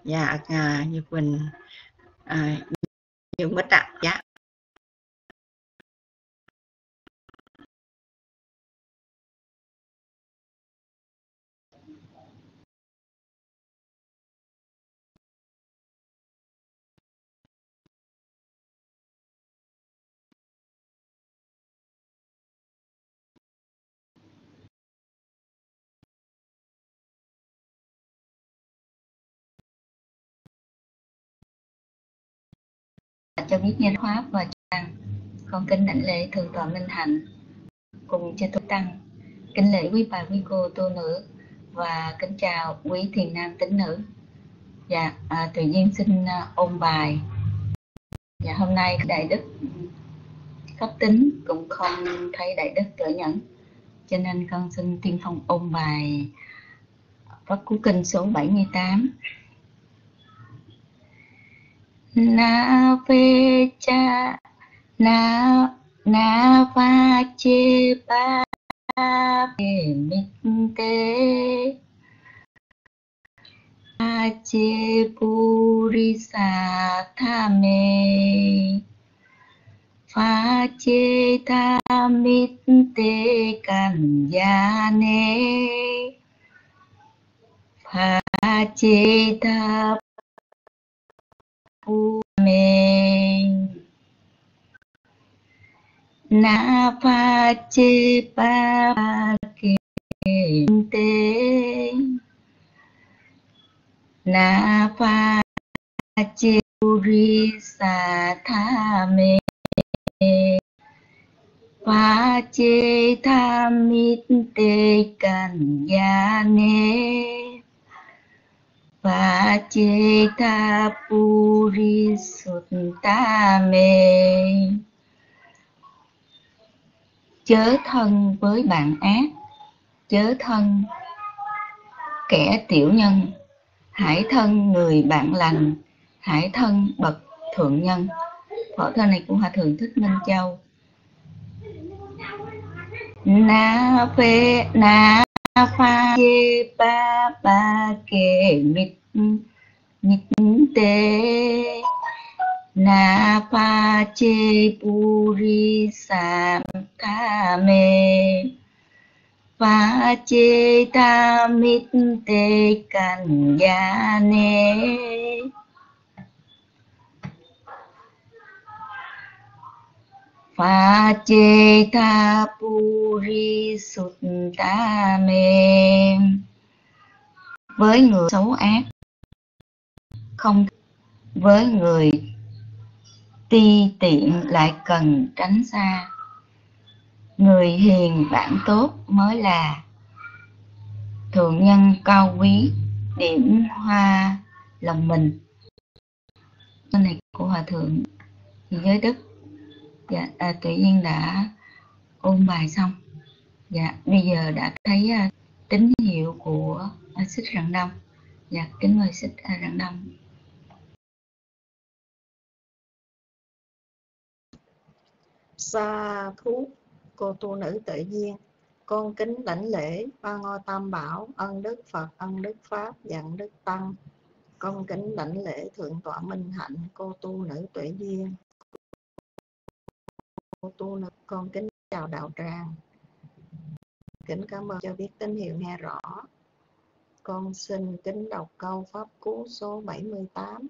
Dạ, Như Quỳnh, Như Bích ạ. Dạ. Cho biết nhân Pháp và Trang, con kính đảnh lễ Thượng tọa Minh Hạnh cùng chư tôn tăng, kính lễ quý bà quý cô tu nữ và kính chào quý thiền nam tín nữ. Dạ, tự nhiên xin ôn bài. Dạ, hôm nay đại đức pháp tính cũng không thấy đại đức cỡ nhẫn, cho nên con xin tiên phong ôn bài Pháp Cú Kinh số 78. Na phê cha na na va chê ba phê mít tế a chê puri sa tha mê pha chê tha mít tế can ya nê pha chê tha pu mê na pha chê ba kê tế na pha chê puri sa tha mê pha chê tha mít tế can ya nê pha chê tha puri sutta mê. Chớ thân với bạn ác, chớ thân kẻ tiểu nhân, hãy thân người bạn lành, hãy thân bậc thượng nhân. Phổ thơ này của Hòa Thượng Thích Minh Châu. Na phê na pha chê ba ba kê mít mít tế na pha chê puri sam tha mê pha chê tha mít tế can ya nê pha chê tha puri sutta mê. Với người xấu ác không, với người ti tiện lại cần tránh xa. Người hiền bản tốt mới là thượng nhân cao quý, điểm hoa lòng mình. Câu này của Hòa Thượng Giới Đức. Dạ, tự nhiên đã ôn bài xong. Dạ, bây giờ đã thấy tín hiệu của xích Rạng Đông. Dạ, kính mời xích Rạng Đông. Sa thú cô tu nữ tự nhiên, con kính đảnh lễ ba ngôi tam bảo, ân đức Phật, ân đức Pháp, dặn đức Tăng. Con kính đảnh lễ Thượng tọa Minh Hạnh, cô tu nữ tuệ duyên. Cô tu nữ, con kính chào đạo tràng. Kính cảm ơn cho biết tín hiệu nghe rõ. Con xin kính đọc câu Pháp Cú số 78.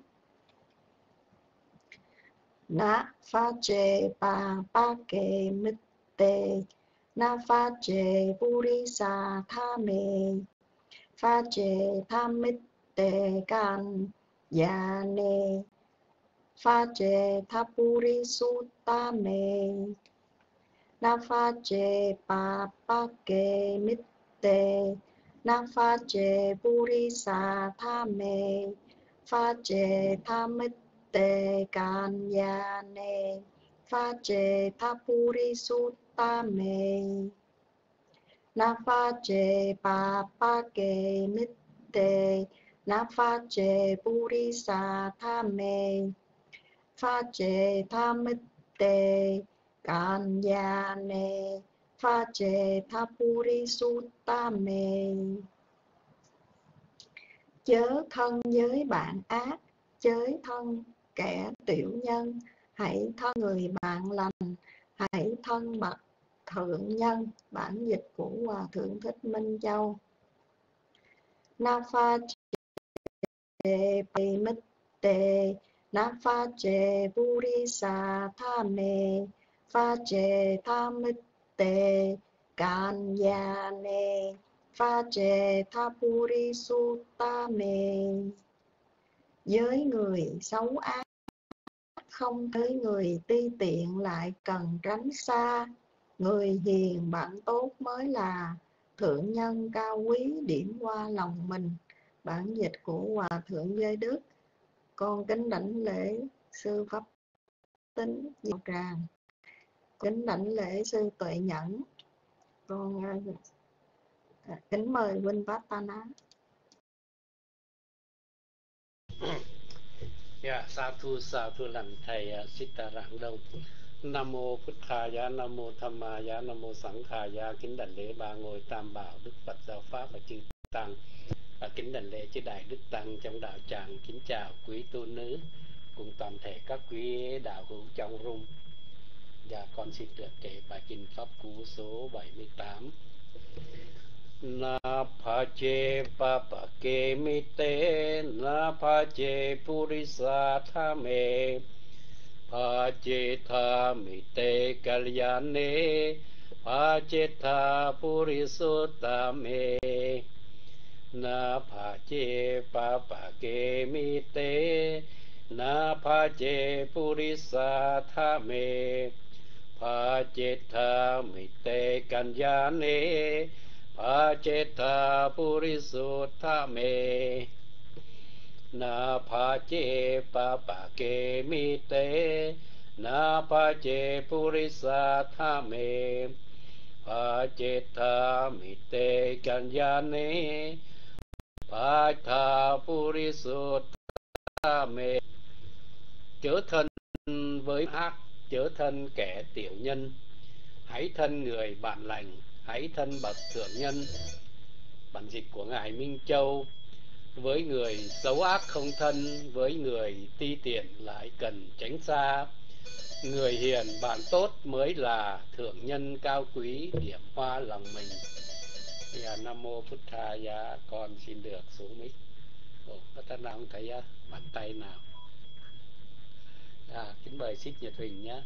Na pha chê pa pa kê mít tê na pha chê puri sa tha mê pha chê tha mít tê can ya nê pha chê tha puri sutta mê na pha chê pa pa kê mít tê na pha chê puri sa tha mê pha chê tha mít tê can ya nê pha chê tha puri sutta mê na pha chê pa pa kê mít tê na pha chê puri sa tha mê pha chê tha mít tê can ya nê pha chê tha puri sutta mê. chớ thân với bạn ác, chớ thân kẻ tiểu nhân, hãy thân người bạn lành, hãy thân bậc thượng nhân. Bản dịch của Hòa Thượng Thích Minh Châu. Na pha chê bì mít tê, na pha chê buri sa tha mê, pha chê tha mít tê can ya nê, pha chê tha buri su ta mê. Với người xấu ác không tới, người ti tiện lại cần tránh xa. Người hiền bạn tốt mới là thượng nhân cao quý, điểm qua lòng mình. Bản dịch của Hòa Thượng Giới Đức. Con kính đảnh lễ sư Pháp Tính Diệu Tràng, kính đảnh lễ sư Tuệ Nhẫn. Con kính mời huynh Vatana. Dạ, sa thu lành thầy Sita Rạng Đông. Nam mô Phật Thaya, Nam mô Tham Maya, Nam mô Sẵn Thaya. Kính đảnh lễ ba ngôi Tam Bảo, Đức Phật, Giáo Pháp và chư Tăng. Kính đảnh lễ chư Đại Đức Tăng trong đạo tràng. Kính chào quý tu nữ cùng toàn thể các quý đạo hữu trong room. Dạ, con xin được kể bài kinh Pháp Cú số 78. Na pha che pa pa ke mi te, na pha che purisa tha me, pha che tha mi te kalyane, pha che tha purisutta me. Na pha che pa pa ke mi te, na pha che purisa tha me, pha che tha mi te kalyane, pha che tha purisutta me. Na pha che pa pa ke mi te, na pha che purisa tha me, pha che tha mi te kalyane, pha tha purisutta me. Chớ thân với ác, chớ thân kẻ tiểu nhân, hãy thân người bạn lành, hãy thân bậc thượng nhân. Bản dịch của Ngài Minh Châu. Với người xấu ác không thân, với người ti tiện lại cần tránh xa. Người hiền bạn tốt mới là thượng nhân cao quý, điểm hoa lòng mình. Nam mô Phật Thaya. Con xin được xuống mic. Cóท่านnào không thấy bàn tay nào? Kính mời Xích Nhật Huỳnh nhé.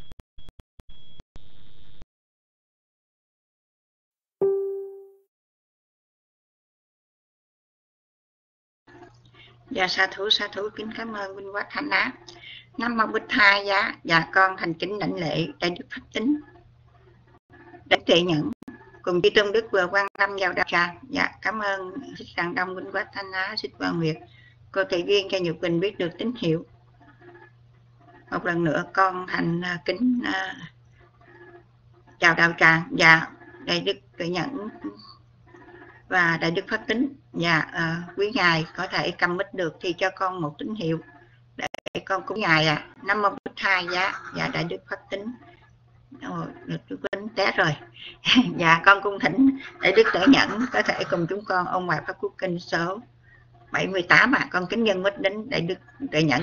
Dạ sa thú kính cảm ơn huynh Quát Thanh Á. Nam mô Bích Tha Giá. Dạ con thành kính đảnh lễ Đại Đức Pháp Tính, Đại Tuệ Nhẫn cùng chư tôn đức vừa quan tâm vào đạo tràng. Dạ cảm ơn Xích Rạng Đông, huynh Quát Thanh Á, Xích Quang Nguyệt, cô thầy viên cho Nhật Quỳnh biết được tín hiệu. Một lần nữa con thành kính chào đạo tràng. Dạ Đại Đức Tuệ Nhẫn và Đại Đức Pháp Tính. Dạ quý ngài có thể cầm mic được thì cho con một tín hiệu để con cúng ngài Nam mô Bích Tha Giá. Dạ Đại Đức Pháp Tính. Được Đức Quỳnh té rồi. Dạ con cung thỉnh Đại Đức Tuệ Nhẫn có thể cùng chúng con ôn bài Pháp Cú Kinh số 78 con kính nhân mic đến Đại Đức Tuệ Nhẫn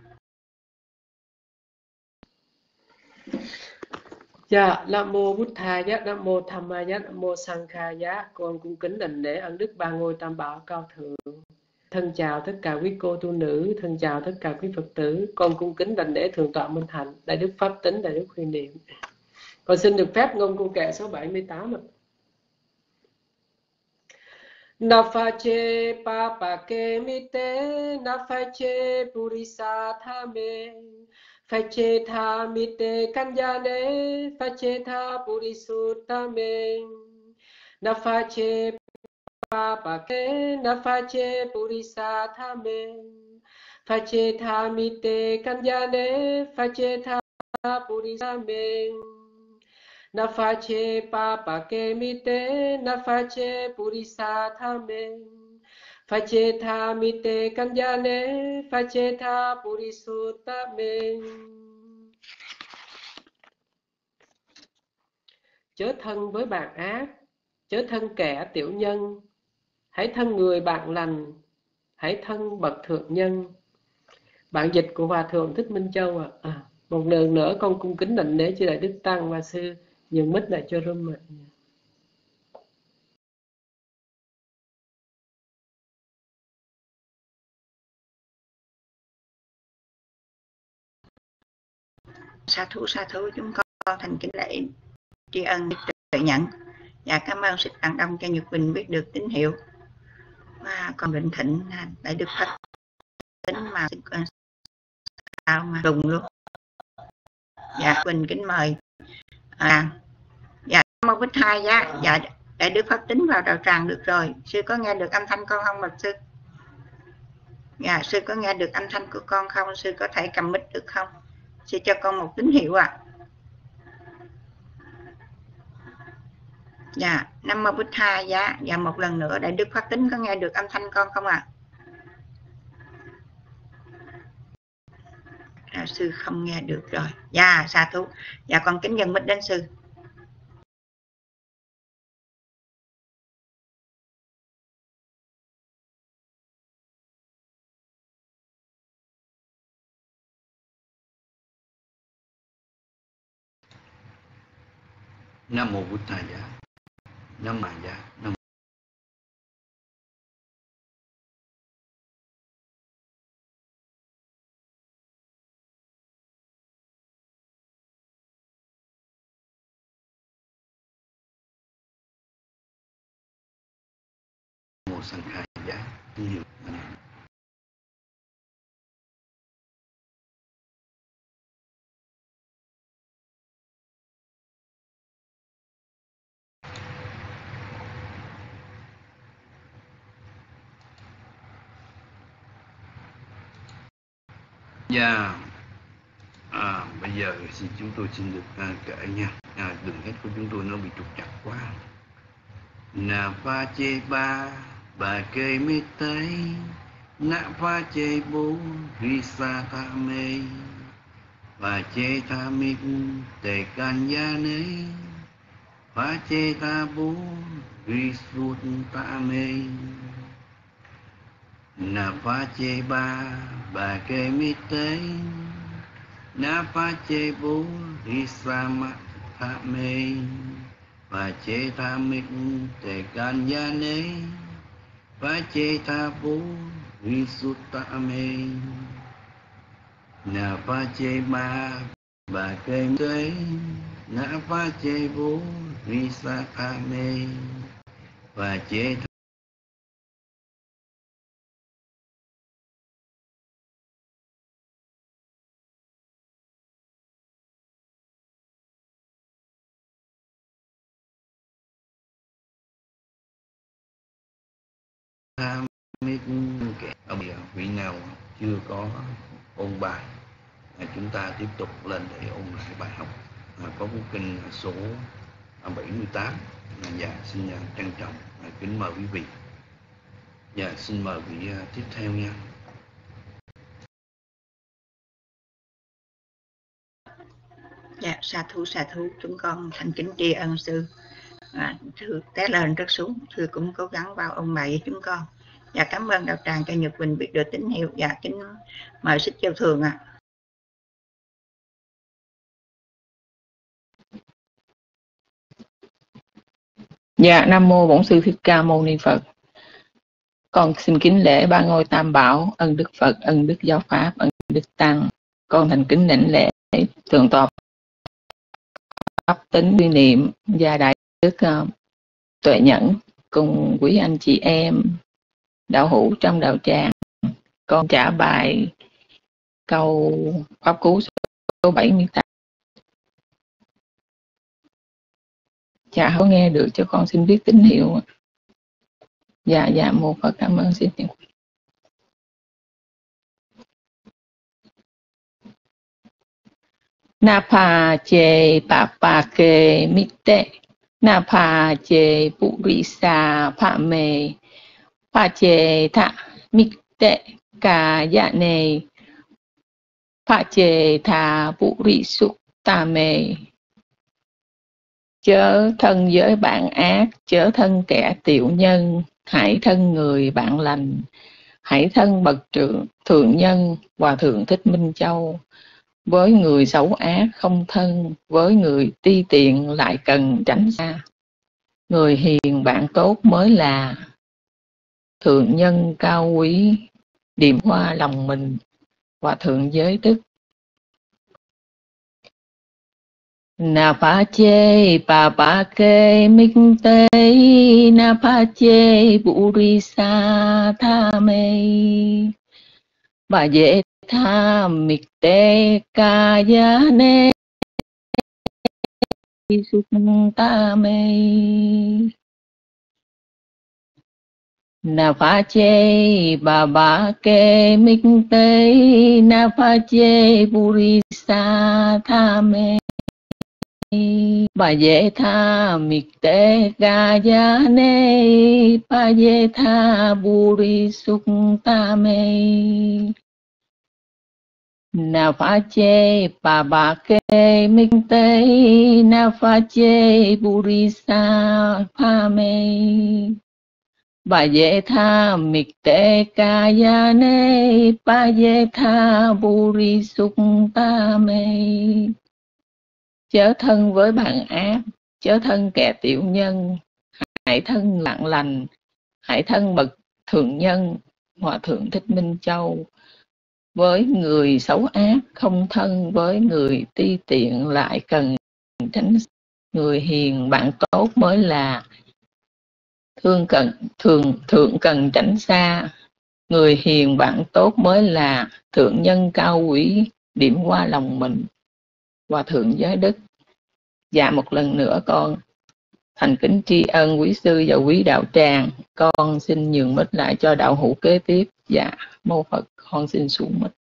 Dạ, Nam mô Bút Tha Giá, Nam mô Tham Ma Giá, Nam mô Sang Kha Giá. Con cung kính đảnh lễ ân đức ba ngôi Tam Bảo cao thượng. Thân chào tất cả quý cô tu nữ, thân chào tất cả quý Phật tử. Con cung kính đảnh lễ Thượng tọa Minh Hạnh, Đại Đức Pháp Tính, Đại Đức Huyền Niệm. Con xin được phép ngôn câu kệ số 78 ạ. Na pha che pa pa ke mi te, na pha che purisa tha me, pha che tha mi te kanyane, pha che tha purisutta me. Na pha che pa pa ke, na pha che purisa tha me, pha che tha mi te kanyane, pha che tha purisa me. Na pha che pa pa ke mi te, na pha che purisa tha me, pha che tha mi te kanyane, pha che tha purisutta me. Chớ thân với bạn ác, chớ thân kẻ tiểu nhân, hãy thân người bạn lành, hãy thân bậc thượng nhân. Bản dịch của Hòa Thượng Thích Minh Châu một lần nữa con cung kính đảnh lễ chư Đại Đức Tăng và Sư nhường mic lại cho room ạ. Sa thú chúng con thành kính lễ tri ân tuệ nhận và cảm ơn Sư Tạng Đông cho Nhật Bình biết được tín hiệu. Và con Định Thịnh Đại Đức Phật tính mà sao mà đùng luôn. Dạ Bình kính mời dạ Mô Bích Hai dạ Đại Đức Pháp Tính vào đạo tràng được rồi. Sư có nghe được âm thanh con không bạch sư? Dạ sư có nghe được âm thanh của con không? Sư có thể cầm mic được không? Sư cho con một tín hiệu ạ. Dạ Nam Mô Bích Hai dạ một lần nữa Đại Đức Pháp Tính có nghe được âm thanh con không ạ? Sư không nghe được rồi. Dạ sa thú. Dạ con kính dâng mic đến sư. Nam mô Bụt Thầy giá. Nam mô giá. Nam mô Sanh Khai giá. Tín hiệu. Dạ. Bây giờ chúng tôi xin được kể nha. Đường hết của chúng tôi nó bị trục trặc quá. Na pha chê ba bà kê mê tây, na pha chê bố ri sa tha mê, bà chê tha mê tề can ya nê, pha chê tha bố ri sút ta mê. Na pha chê ba bà kê mê tây, na pha chê bố ri sa ma tha mê, và chê tha mít tề can ya nê, và chê tha bố vi sút ta mê. Na pha chê ba bà kê tê, na pha chê bố vi sa tha mê, và chê tha mít kẻ. Vị nào chưa có ôn bài, chúng ta tiếp tục lên để ôn lại bài học. Có cuốn kinh số 78. Dạ xin trân trọng kính mời quý vị. Dạ xin mời vị tiếp theo nha. Dạ sa thú chúng con thành kính tri ân sư. Thưa té lên rất xuống, thưa cũng cố gắng vào ông bài với chúng con. Dạ cảm ơn đạo tràng cho Nhật Bình biết được tín hiệu. Dạ kính mời Xích Châu Thường ạ. Dạ Nam mô Bổn Sư Thích Ca Mâu Ni Phật. Con xin kính lễ ba ngôi Tam Bảo, ân Đức Phật, ân Đức Giáo Pháp, ân Đức Tăng. Con thành kính đảnh lễ thượng tọa Pháp Tính Duy Niệm và Đại Đức Tuệ Nhẫn cùng quý anh chị em đạo hữu trong đạo tràng. Con trả bài câu pháp cú số 78. Dạ không nghe được, cho con xin biết tín hiệu. Dạ mô Phật, cảm ơn xin. Na pa che pa pa ke mitte, na pa che purisa pa me, pa che tha mitte ka ya ne, pa che tha purisu ta me. Chớ thân với bạn ác, chớ thân kẻ tiểu nhân, hãy thân người bạn lành. hãy thân bậc thượng nhân Hòa Thượng Thích Minh Châu. Với người xấu ác không thân, với người ti tiện lại cần tránh xa. Người hiền bạn tốt mới là thượng nhân cao quý, điểm hoa lòng mình. Hòa Thượng Giới Đức. Na pa che pa pa ke mik te na pa che burisa tha me ba ye tha mik te ka ya ne suk ta me na pa che ba ba ke mik te na pa che burisa tha me bà dễ tha mịch tế ga ya ne bà dễ tha buri suk ta me na pha che bà bà kê mịch tế na pha che buri sa pha me bà dễ tha mịch tế ga ya ne bà dễ tha buri suk ta me. Chớ thân với bạn ác, chớ thân kẻ tiểu nhân, hãy thân bạn lành, hãy thân bậc thượng nhân Hòa Thượng Thích Minh Châu. Với người xấu ác không thân, với người ti tiện lại cần tránh. Người hiền bạn tốt mới là thượng cần tránh xa. Người hiền bạn tốt mới là thượng nhân cao quý, điểm qua lòng mình. Hòa Thượng Giới Đức. Dạ, một lần nữa con thành kính tri ân quý sư và quý đạo tràng. Con xin nhường mic lại cho đạo hữu kế tiếp. Dạ, mô Phật, con xin xuống mic.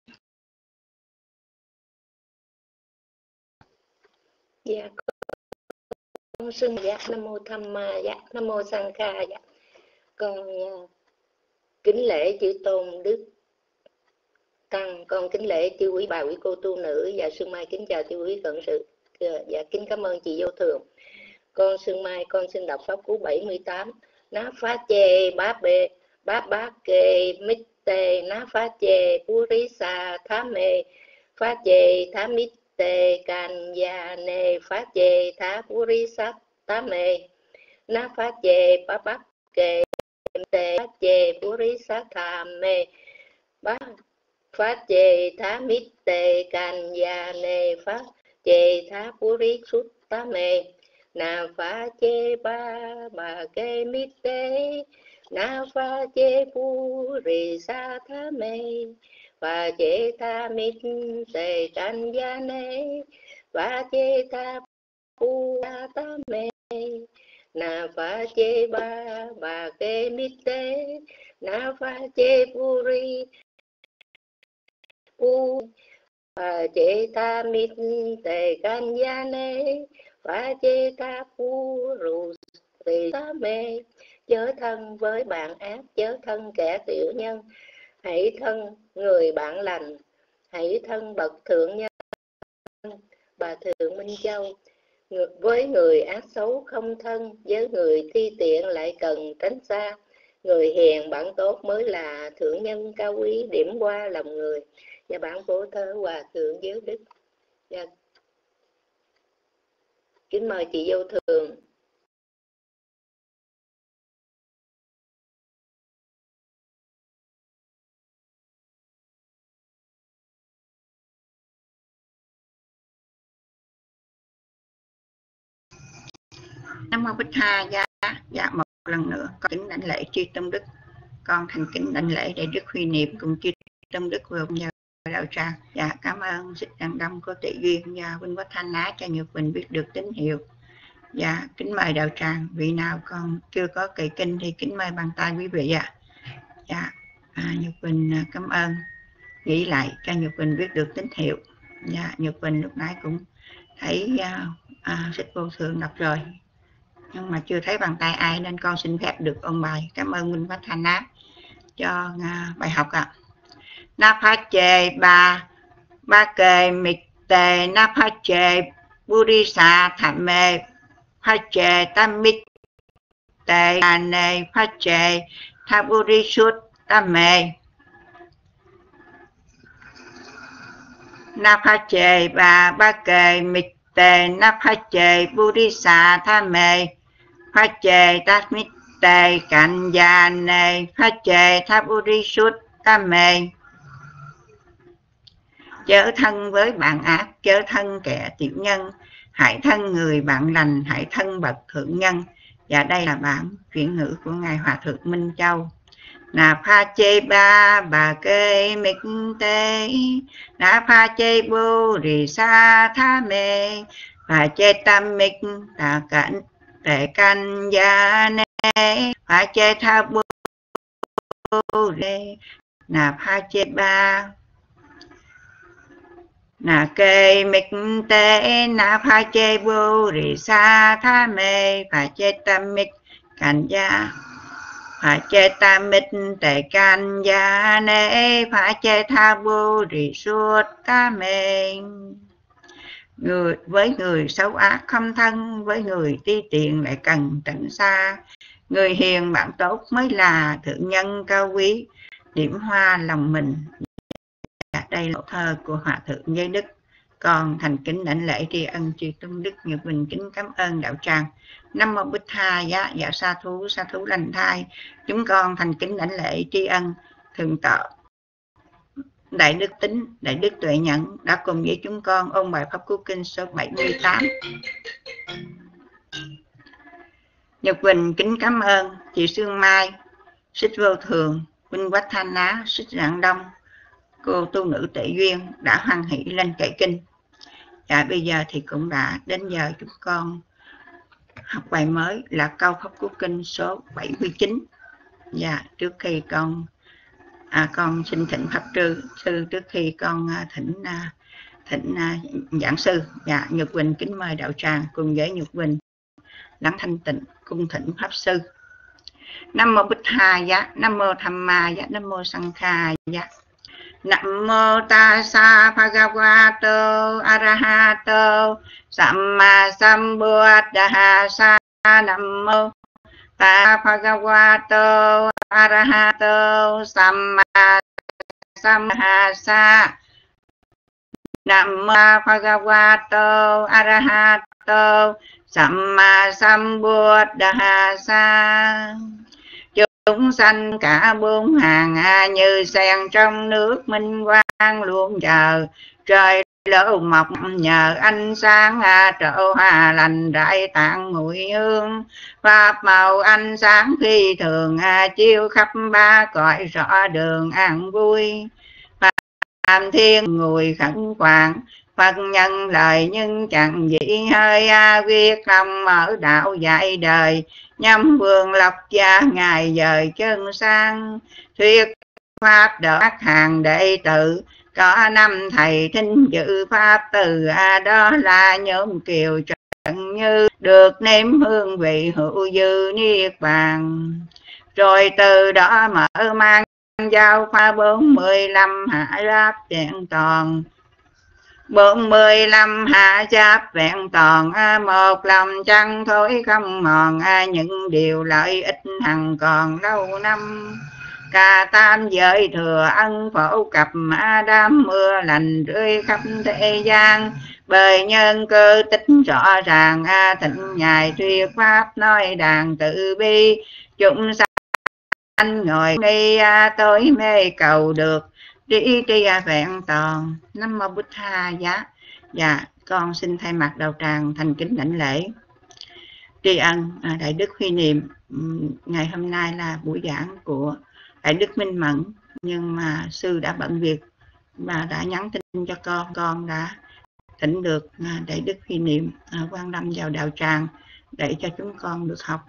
Dạ, con xưng dạ Nam Mô Tham Ma, dạ Nam Mô Sang Kha, dạ con kính lễ chư tôn đức tăng, con kính lễ chư quý bà quý cô tu nữ. Dạ Sương Mai kính chào chư quý cận sự. Dạ kính cảm ơn chị Vô Thường. Con Sương Mai con xin đọc pháp cú 78. Ná phá chê bá bá kê mít tê ná phá chê puri sa thá mê phá chê thá mít tê can ya nê phá chê thá puri sa thá mê ná phá chê bá bá kê tê phá chê puri sa thá mê bá phá chê thá mít tê can ya nê phá chê thá puri sút tá mê na phá chê ba bà kê mít tê na phá chê puri sa thá mê phá chê tha mít tê can ya nê phá chê tha puri sa tá mê na phá chê ba bà kê mít tê na phá chê puri phá chê tha mít tê can ya nê phá chê tha puri sa mê. Chớ thân với bạn ác, chớ thân kẻ tiểu nhân, hãy thân người bạn lành, hãy thân bậc thượng nhân Bà Thượng Minh Châu. Với người ác xấu không thân, với người thi tiện lại cần tránh xa. Người hiền bạn tốt mới là thượng nhân cao quý, điểm qua lòng người. Và bản phổ thơ Hòa Thượng Giới Đức. Và kính mời chị Vô Thường. Nam Mô Bích Tha. Dạ một lần nữa con kính đảnh lễ chư tôn đức. Con thành kính đảnh lễ để Đức Huy Niệm cùng chư tôn đức vừa nhờ đạo tràng. Dạ cảm ơn Thích Đăng Đông có tị duyên và Vinh Quách Thanh Á cho Nhật Bình biết được tín hiệu. Dạ kính mời đạo tràng, vị nào còn chưa có kệ kinh thì kính mời bằng tay quý vị ạ. Dạ Nhật Bình cảm ơn, nghĩ lại cho Nhật Bình biết được tín hiệu. Dạ Nhật Bình lúc nãy cũng thấy Thích Vô Thường đọc rồi, nhưng mà chưa thấy bàn tay ai nên con xin phép được ôn bài. Cảm ơn Minh Phát Thanh Á cho bài học ạ. Na pha chê ba kê mịch tề na pha chê buri sa thảm mê pha chê tam mít tề nê pha chê tha buri sút tam mê na pha chê bà ba kề mịch tề na pha chê Burisa tha mê pha chê tát mít tề cạnh già nề pha chê tha Burisut ta mê. Chớ thân với bạn ác, chớ thân kẻ tiểu nhân, hãy thân người bạn lành, hãy thân bậc thượng nhân. Và đây là bản chuyển ngữ của Ngài Hòa Thượng Minh Châu. Na pha chê ba bà kê mịch tê, na pha chê bô rì sa tha mê, pha chê tam mịch tà cảnh tệ canh gia nê, pha chê tha bô rê, na pha chê ba na kê mịch tê, na pha chê bô rì sa tha mê, pha chê tam mịch cảnh gia, pha chê tam mịch tệ canh gia nê, pha chê tha bô rì suốt ta mê. Với người xấu ác không thân, với người ti tiện lại cần tránh xa. Người hiền bạn tốt mới là thượng nhân cao quý, điểm hoa lòng mình. Đây là thơ của Hòa Thượng Giới Đức. Còn thành kính đảnh lễ tri ân chư tôn đức Nhật Bình kính cảm ơn đạo tràng. Nam mô Bích Tha giá dạ sa thú lành thai. Chúng con thành kính đảnh lễ tri ân thượng tọa Đại Đức Tính, Đại Đức Tuệ Nhẫn đã cùng với chúng con ôn bài Pháp Cú Kinh số 78. Nhật Bình kính cảm ơn chị Sương Mai, Xích Vô Thường, Huynh Quách Thanh Ná, Xích Rạng Đông, cô tu nữ Tệ Duyên đã hoan hỷ lên kệ kinh. Và bây giờ thì cũng đã đến giờ chúng con học bài mới là câu Pháp Cú Kinh số 79. Và trước khi con xin thỉnh Pháp sư, trước khi con thỉnh giảng sư. Và Nhật Bình kính mời đạo tràng cùng với Nhật Bình lắng thanh tịnh cung thỉnh Pháp sư. Nam mô Bích Tha giá, Nam mô Tham Ma giá, Nam mô Sang Kha giá. Nam mô Tassa Bhagavato Arahato Samma Sambuddhassa. Nam mô Tassa Bhagavato Arahato Samma Sambuddhassa. Nam mô Bhagavato Arahato Samma Sambuddhassa. Chúng sanh cả bốn hàng như sen trong nước minh quang luôn chờ trời lỡ mọc nhờ ánh sáng trổ hòa lành rải tạng mùi hương pháp màu ánh sáng phi thường chiếu khắp ba cõi rõ đường an vui. Phạm thiên ngồi khẩn khoản Phật nhân lời nhưng chẳng dĩ hơi viết lòng mở đạo dạy đời nhắm vương lộc gia ngài dời chân sang thuyết pháp đỡ hàng đệ tử có năm thầy thính dự pháp từ đó là nhóm kiều trần như được nếm hương vị hữu dư niết bàn. Rồi từ đó mở mang giao pha 45 hạ giáp vẹn toàn 45 hạ giáp vẹn toàn một lòng chẳng thối không mòn những điều lợi ích hằng còn lâu năm. Cả tam giới thừa ân phổ cập đám mưa lành rơi khắp thế gian bởi nhân cơ tích rõ ràng thịnh ngài thuyết pháp nói đàn tự bi chúng sanh ngồi đi tối mê cầu được tri tri vẹn toàn. Nam mô Bích Tha giá. Dạ con xin thay mặt đạo tràng thành kính đảnh lễ tri ân Đại Đức Huy Niệm. Ngày hôm nay là buổi giảng của Đại Đức Minh Mẫn, nhưng mà sư đã bận việc và đã nhắn tin cho con đã thỉnh được Đại Đức Huy Niệm quan tâm vào đạo tràng để cho chúng con được học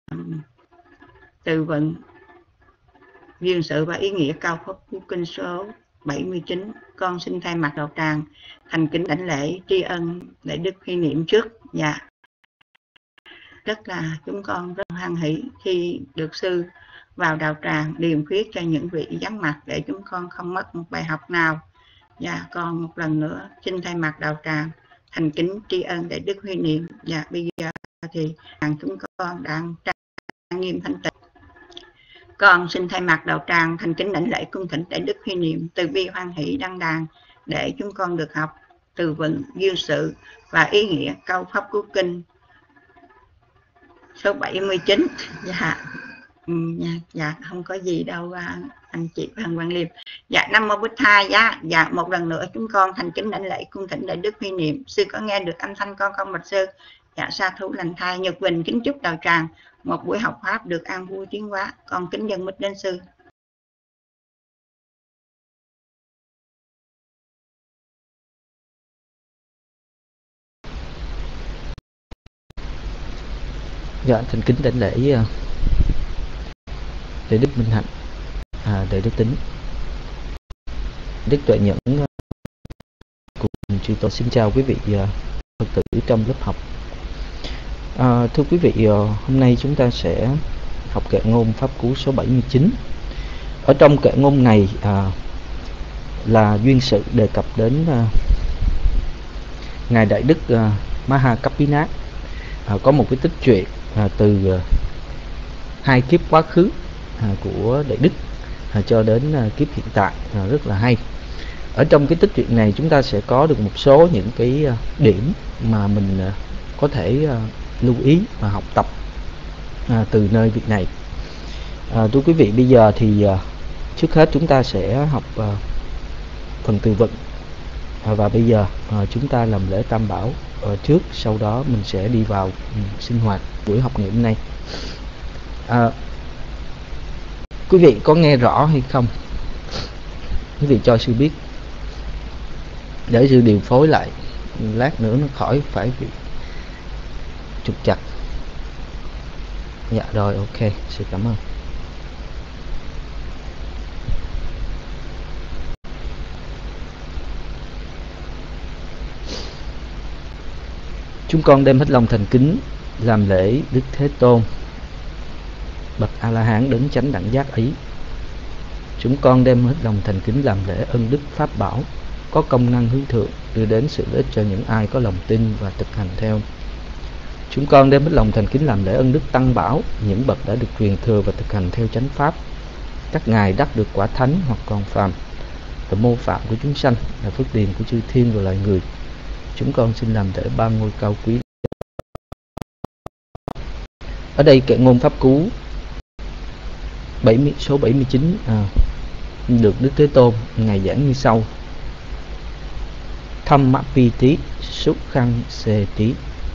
từ vựng duyên sự và ý nghĩa cao Pháp Cú Kinh số 79. Con xin thay mặt đạo tràng thành kính đảnh lễ tri ân Đại Đức Huy Niệm trước. Dạ rất là chúng con rất hoan hỷ khi được sư vào đạo tràng điềm khuyết cho những vị vắng mặt để chúng con không mất một bài học nào. Và con một lần nữa xin thay mặt đạo tràng thành kính tri ân Đại Đức Huy Niệm. Và bây giờ thì chúng con đang trang nghiêm thanh tịnh. Con xin thay mặt đạo tràng thành kính đảnh lễ cung thỉnh Đại Đức Huy Niệm từ bi hoan hỷ đăng đàn để chúng con được học từ vựng, duyên sự và ý nghĩa câu pháp cú kinh số 79. Dạ không có gì đâu anh chị Phan Quang Liêm. Dạ Nam Mô Bích Tha. Dạ một lần nữa chúng con thành kính đảnh lễ cung thỉnh đại đức huy niệm. Sư có nghe được âm thanh con bạch sư. Dạ sa thú lành thai. Nhật Bình kính chúc đạo tràng một buổi học pháp được an vui tiến hóa. Con kính dân mít đến sư. Dạ thành kính đảnh lễ Đại đức Minh Hạnh, Đại đức Tính, Đức Tuệ Nhẫn cùng chư tôn. Xin chào quý vị Phật tử trong lớp học. Thưa quý vị, hôm nay chúng ta sẽ học kệ ngôn pháp cú số 79. Ở trong kệ ngôn này là duyên sự đề cập đến ngài Đại đức Maha Kapinath. Có một cái tích truyện từ 2 kiếp quá khứ của Đại đức cho đến kiếp hiện tại rất là hay. Ở trong cái tích truyện này chúng ta sẽ có được một số những cái điểm mà mình có thể lưu ý và học tập từ nơi việc này. Thưa quý vị, bây giờ thì trước hết chúng ta sẽ học phần từ vựng, và bây giờ chúng ta làm lễ Tam Bảo trước, sau đó mình sẽ đi vào sinh hoạt buổi học ngày hôm nay. Quý vị có nghe rõ hay không? Quý vị cho sư biết để sư điều phối lại, lát nữa nó khỏi phải bị trục trặc. Dạ rồi, ok, sư cảm ơn. Chúng con đem hết lòng thành kính làm lễ Đức Thế Tôn, bậc A-la-hán đấng chánh đẳng giác ấy. Chúng con đem hết lòng thành kính làm lễ ân đức Pháp Bảo, có công năng hướng thượng, đưa đến sự lợi ích cho những ai có lòng tin và thực hành theo. Chúng con đem hết lòng thành kính làm lễ ân đức Tăng Bảo, những bậc đã được truyền thừa và thực hành theo chánh pháp. Các ngài đắc được quả thánh hoặc còn phàm, là mô phạm của chúng sanh, là phước điền của chư thiên và loài người. Chúng con xin làm lễ 3 ngôi cao quý. Ở đây kệ ngôn pháp cú số 79 được Đức Thế Tôn ngài giảng như sau: Thammapiti Sukhang Seti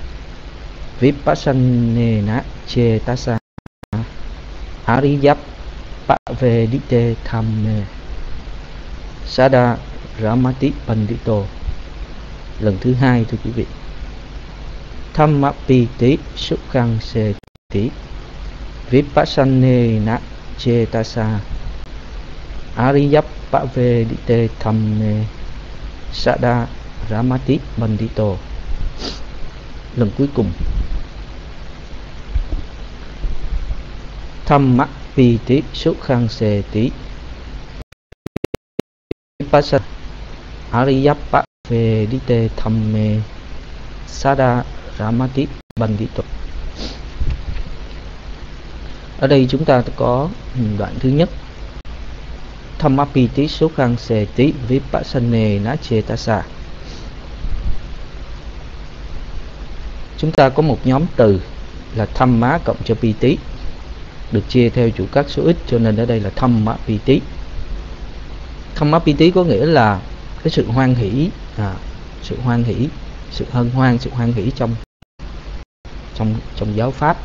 Vipassanena Chetasa Ariyap Pavedite Thamme Sada Ramati Pandito. Lần thứ hai, thưa quý vị. Thammapiti Sukhang Seti Vipassanena Chetasa Ariyap Pavedite Thamme Sada Ramati Pandito. Lần cuối cùng. Thammapiti Sukhang Seti Vipassanena Ariyap Pavedite Thamme Sada Ramati Pandito. Ở đây chúng ta có đoạn thứ nhất: Thammapiti Sukhang Seti Vipassanena Chetasa. Chúng ta có một nhóm từ là Thamma cộng cho Piti, được chia theo chủ các số ít, cho nên ở đây là Thammapiti. Thammapiti có nghĩa là cái sự hoan hỷ, sự hoan hỷ, sự hân hoan, sự hoan hỷ trong giáo pháp.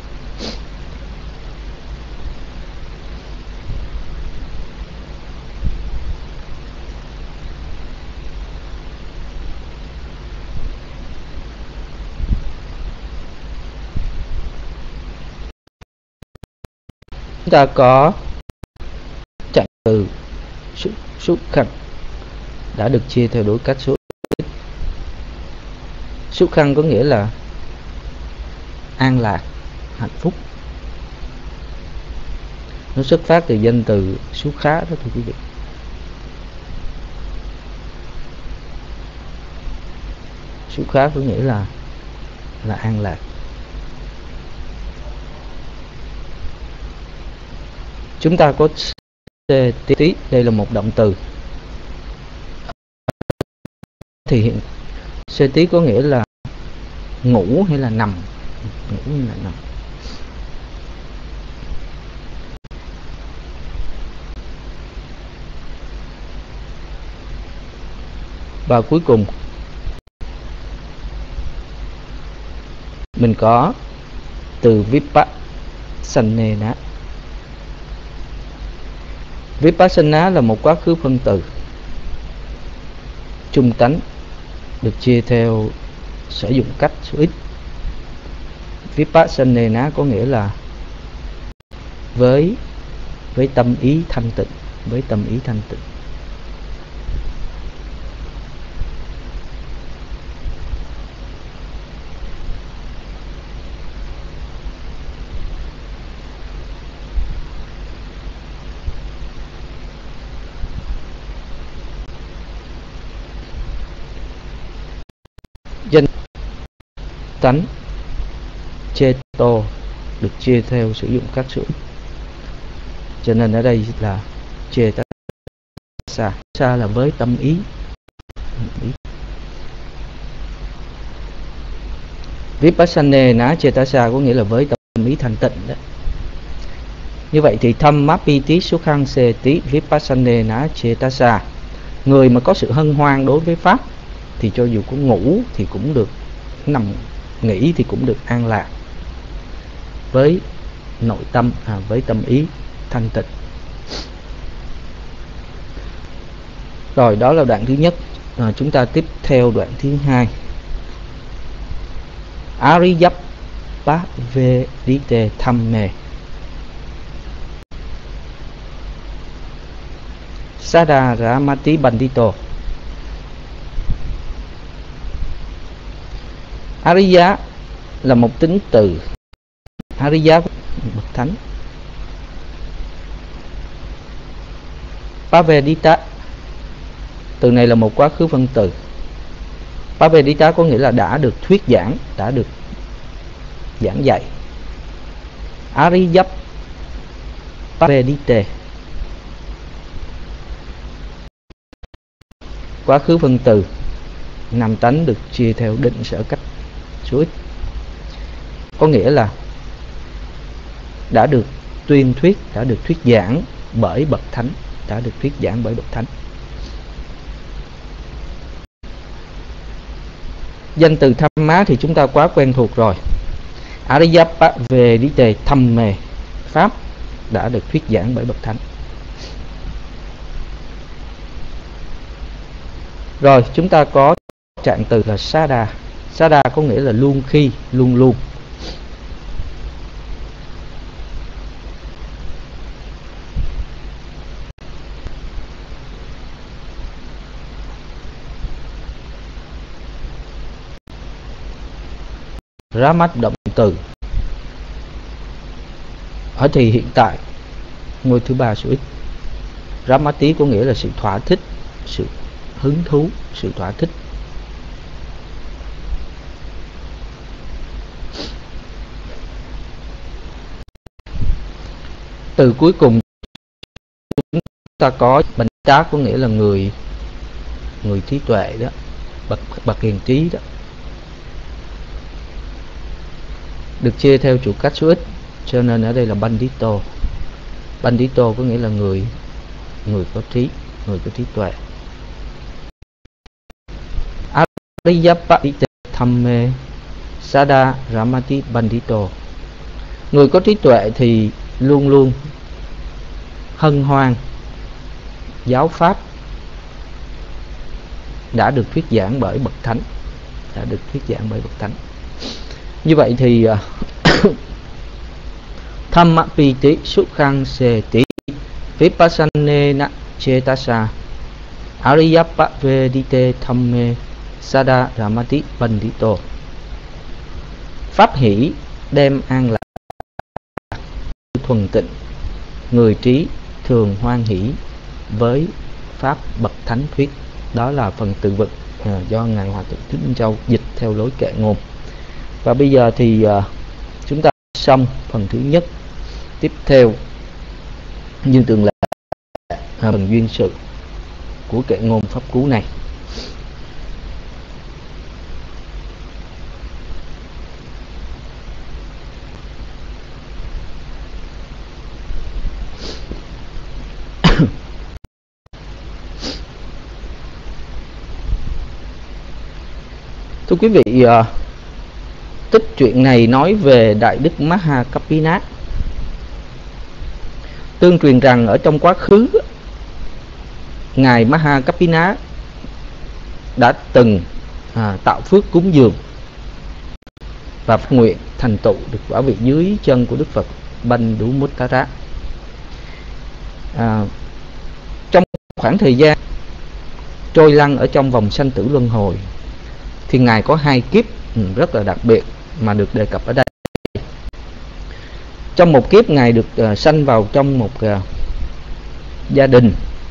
Chúng ta có trạng từ Sukhang đã được chia theo đối cách số ít. Sukhang có nghĩa là an lạc, hạnh phúc. Nó xuất phát từ danh từ Sukha đó, thưa quý vị. Sukha có nghĩa là an lạc. Chúng ta có tí, đây là một động từ. thì hiện sê tí có nghĩa là ngủ hay là nằm, ngủ hay là nằm. Và cuối cùng mình có từ Vipassana. Vipassana là một quá khứ phân từ trung tánh, được chia theo sử dụng cách số ít. Vipassana có nghĩa là với tâm ý thanh tịnh, với tâm ý thanh tịnh. Danh tánh Cheto được chia theo sử dụng các số ít, cho nên ở đây là Chetasa. Sa là với tâm ý. Vipassana Chetasa có nghĩa là với tâm ý thanh tịnh đó. Như vậy thì Dhammapiti Sukhang Seti Vipassana Chetasa, người mà có sự hân hoan đối với pháp thì cho dù có ngủ thì cũng được, nằm nghỉ thì cũng được an lạc với nội tâm, với tâm ý thanh tịnh. Rồi, đó là đoạn thứ nhất. Chúng ta tiếp theo đoạn thứ hai. Ariyappavvedite Dhamme Sadaramati Bandito. Ariya là một tính từ. Ariya bậc thánh. Pavedita, từ này là một quá khứ phân từ. Pavedita có nghĩa là đã được thuyết giảng, đã được giảng dạy. Ariyappavvedite, quá khứ phân từ, nam tánh được chia theo định sở cách số ít, có nghĩa là đã được tuyên thuyết, đã được thuyết giảng bởi bậc thánh, đã được thuyết giảng bởi bậc thánh. Danh từ Dhamma thì chúng ta quá quen thuộc rồi. Ariyappavvedite Dhamme, pháp đã được thuyết giảng bởi bậc thánh. Rồi, chúng ta có trạng từ là Sada. Sada có nghĩa là luôn khi, luôn luôn. Ramat động từ, ở thì hiện tại, ngôi thứ ba số ít. Ramati có nghĩa là sự thỏa thích, sự hứng thú, sự thỏa thích. Từ cuối cùng chúng ta có Bandita, có nghĩa là người trí tuệ đó, bậc hiền trí đó, được chia theo chủ cách số ít, cho nên ở đây là Bandito. Bandito có nghĩa là người có trí, người có trí tuệ. Ariyappavvedite Dhamme Sadaramati Bandito, người có trí tuệ thì luôn luôn hân hoan giáo pháp đã được thuyết giảng bởi bậc thánh, đã được thuyết giảng bởi bậc thánh. Như vậy thì Dhammapiti Sukhang Seti Vipassana Chetasa Ariyappavvedite Dhamme Sadaramati Bandito, pháp hỷ đem an lạc thuần tịnh, người trí thường hoan hỷ với pháp bậc thánh thuyết. Đó là phần từ vựng do Ngài Hòa Thượng Thích Minh Châu dịch theo lối Kệ Ngôn. Và bây giờ thì chúng ta xong phần thứ nhất. Tiếp theo như thường lệ phần duyên sự của Kệ Ngôn pháp cú này. Thưa quý vị, tích truyện này nói về Đại Đức Mahakapina. Tương truyền rằng ở trong quá khứ, Ngài Mahakapina đã từng tạo phước cúng dường và phát nguyện thành tựu được quả vị dưới chân của Đức Phật Bandhumuttara. Trong khoảng thời gian trôi lăn ở trong vòng sanh tử luân hồi thì Ngài có 2 kiếp rất là đặc biệt mà được đề cập ở đây. Trong một kiếp Ngài được sanh vào trong một gia đình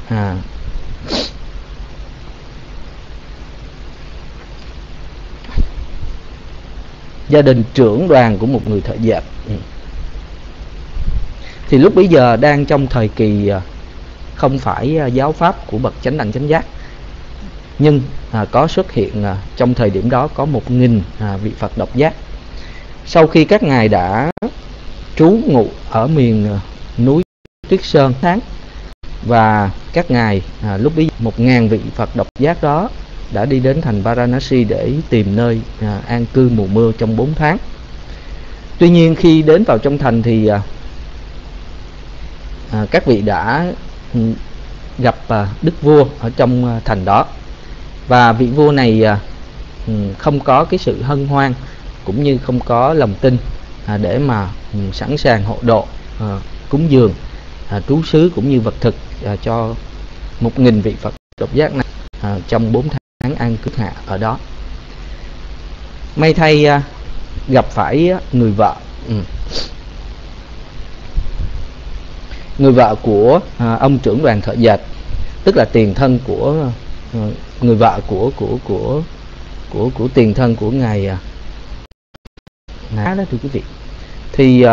gia đình trưởng đoàn của một người thợ dệt. Thì lúc bấy giờ đang trong thời kỳ không phải giáo pháp của bậc chánh đẳng chánh giác, nhưng có xuất hiện trong thời điểm đó có 1000 vị Phật độc giác. Sau khi các ngài đã trú ngụ ở miền núi Tuyết Sơn tháng, và các ngài lúc bấy 1000 vị Phật độc giác đó đã đi đến thành Varanasi để tìm nơi an cư mùa mưa trong 4 tháng. Tuy nhiên khi đến vào trong thành thì các vị đã gặp đức vua ở trong thành đó, và vị vua này không có cái sự hân hoan cũng như không có lòng tin để mà sẵn sàng hộ độ, cúng dường, trú xứ cũng như vật thực cho 1000 vị Phật độc giác này trong 4 tháng an cư hạ ở đó. May thay gặp phải người vợ, người vợ của ông trưởng đoàn thợ dệt, tức là tiền thân của người vợ của tiền thân của ngài đó thưa quý vị. Thì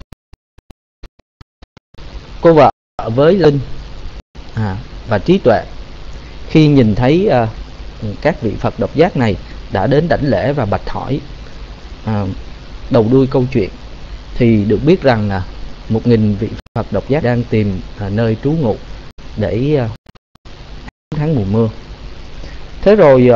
cô vợ với linh và trí tuệ, khi nhìn thấy các vị Phật độc giác này đã đến đảnh lễ và bạch hỏi đầu đuôi câu chuyện, thì được biết rằng là 1000 vị Phật độc giác đang tìm nơi trú ngụ để tháng mùa mưa. Thế rồi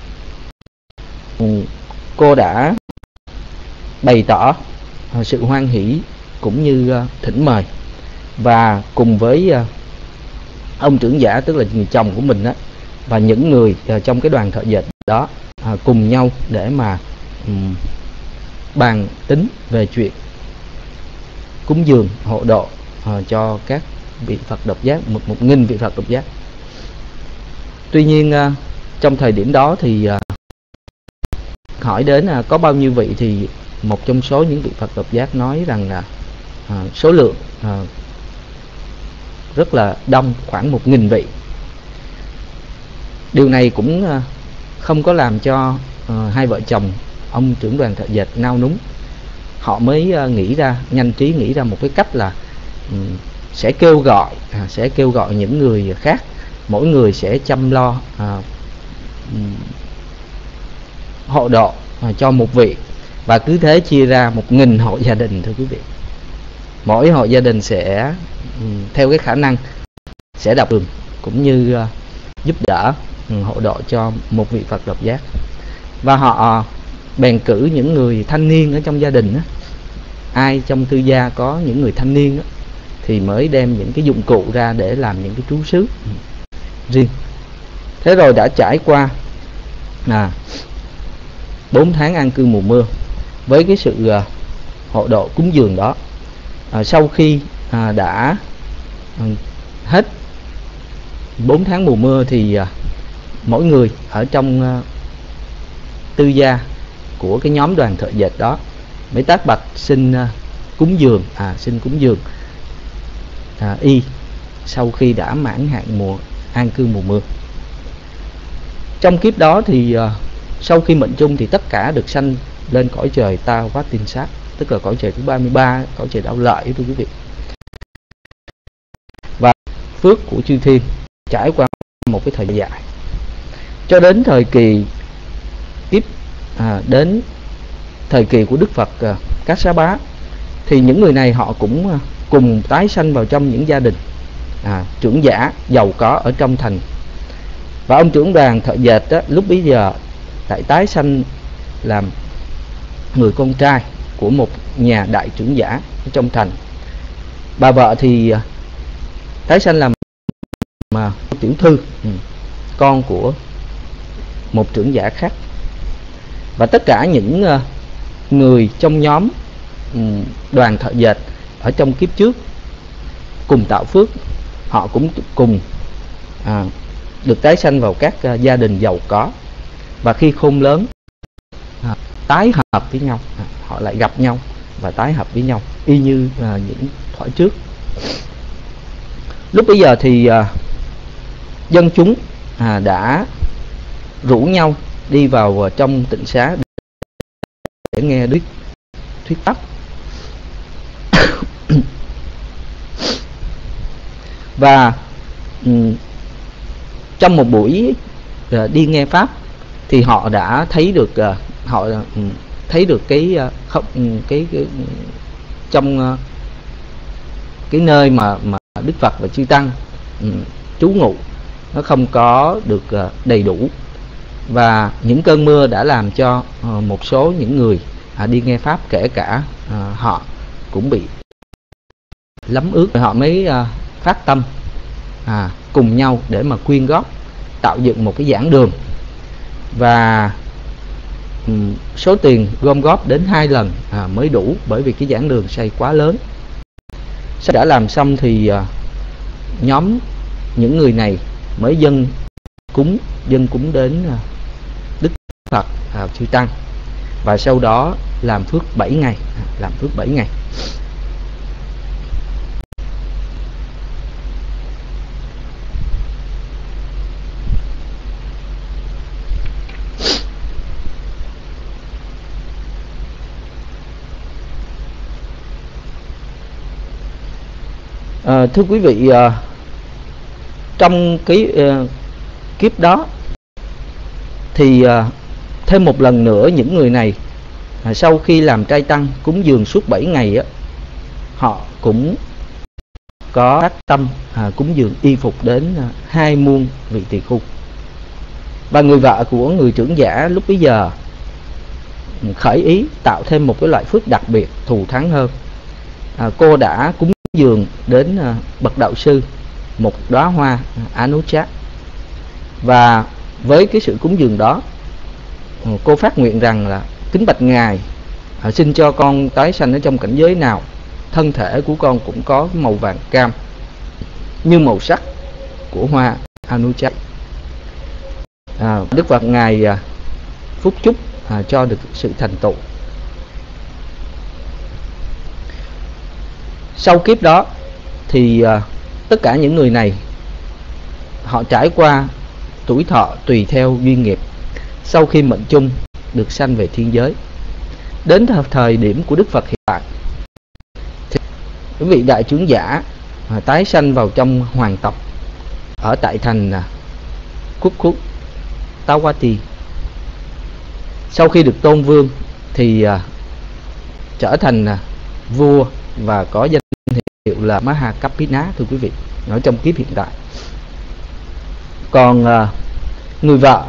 cô đã bày tỏ sự hoan hỷ cũng như thỉnh mời, và cùng với ông trưởng giả, tức là người chồng của mình đó, và những người trong cái đoàn thợ dệt đó cùng nhau để mà bàn tính về chuyện cúng dường hộ độ cho các vị Phật độc giác, 1000 vị Phật độc giác. Tuy nhiên trong thời điểm đó thì hỏi đến có bao nhiêu vị, thì một trong số những vị Phật độc giác nói rằng là số lượng rất là đông, khoảng 1000 vị. Điều này cũng không có làm cho hai vợ chồng ông trưởng đoàn thợ dệt nao núng. Họ mới nhanh trí nghĩ ra một cái cách là sẽ kêu gọi những người khác, mỗi người sẽ chăm lo hộ độ cho một vị, và cứ thế chia ra 1000 hộ gia đình thưa quý vị. Mỗi hộ gia đình sẽ theo cái khả năng sẽ đọc đường cũng như giúp đỡ hộ độ cho một vị Phật độc giác. Và họ bèn cử những người thanh niên ở trong gia đình đó. Ai trong tư gia có những người thanh niên đó, thì mới đem những cái dụng cụ ra để làm những cái trú xứ riêng. Thế rồi đã trải qua 4 tháng an cư mùa mưa với cái sự hộ độ cúng dường đó. Sau khi đã hết 4 tháng mùa mưa thì mỗi người ở trong tư gia của cái nhóm đoàn thợ dệt đó mới tác bạch xin cúng dường y sau khi đã mãn hạn an cư mùa mưa. Trong kiếp đó thì sau khi mệnh chung thì tất cả được sanh lên cõi trời Ta Quá Tin Sát, tức là cõi trời thứ 33, cõi trời đạo lợi thưa quý vị. Và phước của chư thiên trải qua một cái thời gian dài, cho đến thời kỳ đến thời kỳ của Đức Phật Kassapa, thì những người này họ cũng cùng tái sanh vào trong những gia đình trưởng giả giàu có ở trong thành. Và ông trưởng đoàn thợ dệt đó, lúc bấy giờ lại tái sanh làm người con trai của một nhà đại trưởng giả trong thành. Bà vợ thì tái sanh làm tiểu thư, con của một trưởng giả khác. Và tất cả những người trong nhóm đoàn thợ dệt ở trong kiếp trước cùng tạo phước, họ cũng cùng được tái sanh vào các gia đình giàu có. Và khi khôn lớn, tái hợp với nhau, họ lại gặp nhau và tái hợp với nhau y như những thuở trước. Lúc bấy giờ thì dân chúng đã rủ nhau đi vào trong tịnh xá để nghe Đức thuyết pháp. Và trong một buổi đi nghe pháp thì họ đã thấy được trong cái nơi mà Đức Phật và chư tăng trú ngụ nó không có được đầy đủ, và những cơn mưa đã làm cho một số những người đi nghe pháp, kể cả họ cũng bị lấm ướt. Họ mới phát tâm cùng nhau để mà quyên góp tạo dựng một cái giảng đường, và số tiền gom góp đến 2 lần mới đủ, bởi vì cái giảng đường xây quá lớn. Sau đã làm xong thì nhóm những người này mới dâng cúng đến Đức Phật chư tăng, và sau đó làm phước 7 ngày, thưa quý vị, trong cái kiếp đó thì thêm một lần nữa những người này sau khi làm trai tăng cúng dường suốt 7 ngày họ cũng có phát tâm cúng dường y phục đến 2 muôn vị tỳ khu. Và người vợ của người trưởng giả lúc bấy giờ khởi ý tạo thêm một cái loại phước đặc biệt thù thắng hơn. Cô đã cúng dường đến bậc đạo sư một đóa hoa Anuchat, và với cái sự cúng dường đó, cô phát nguyện rằng là kính bạch ngài, xin cho con tái sanh ở trong cảnh giới nào thân thể của con cũng có màu vàng cam như màu sắc của hoa Anuchat. Đức Phật ngài phúc chúc cho được sự thành tựu. Sau kiếp đó thì tất cả những người này họ trải qua tuổi thọ tùy theo duyên nghiệp. Sau khi mệnh chung được sanh về thiên giới, đến thời điểm của Đức Phật hiện tại thì quý vị đại trưởng giả tái sanh vào trong hoàng tộc ở tại thành Kukut Tawati. Sau khi được tôn vương thì trở thành vua và có danh hiệu là Mahakapina, thưa quý vị, ở trong kiếp hiện tại. Còn người vợ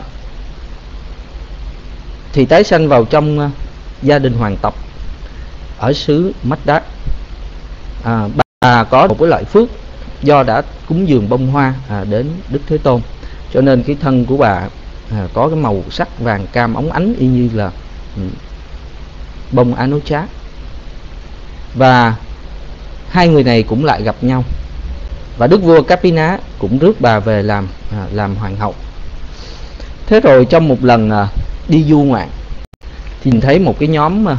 thì tái sanh vào trong gia đình hoàng tộc ở xứ Maddat. Bà có một cái loại phước do đã cúng dường bông hoa đến Đức Thế Tôn, cho nên cái thân của bà có cái màu sắc vàng cam óng ánh y như là bông Anuchat. Và hai người này cũng lại gặp nhau, và đức vua Kapina cũng rước bà về làm hoàng hậu. Thế rồi trong một lần đi du ngoạn thì nhìn thấy một cái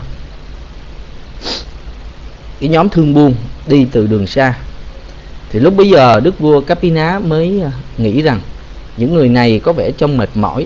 nhóm thương buôn đi từ đường xa. Thì lúc bấy giờ đức vua Kapina mới nghĩ rằng những người này có vẻ trông mệt mỏi,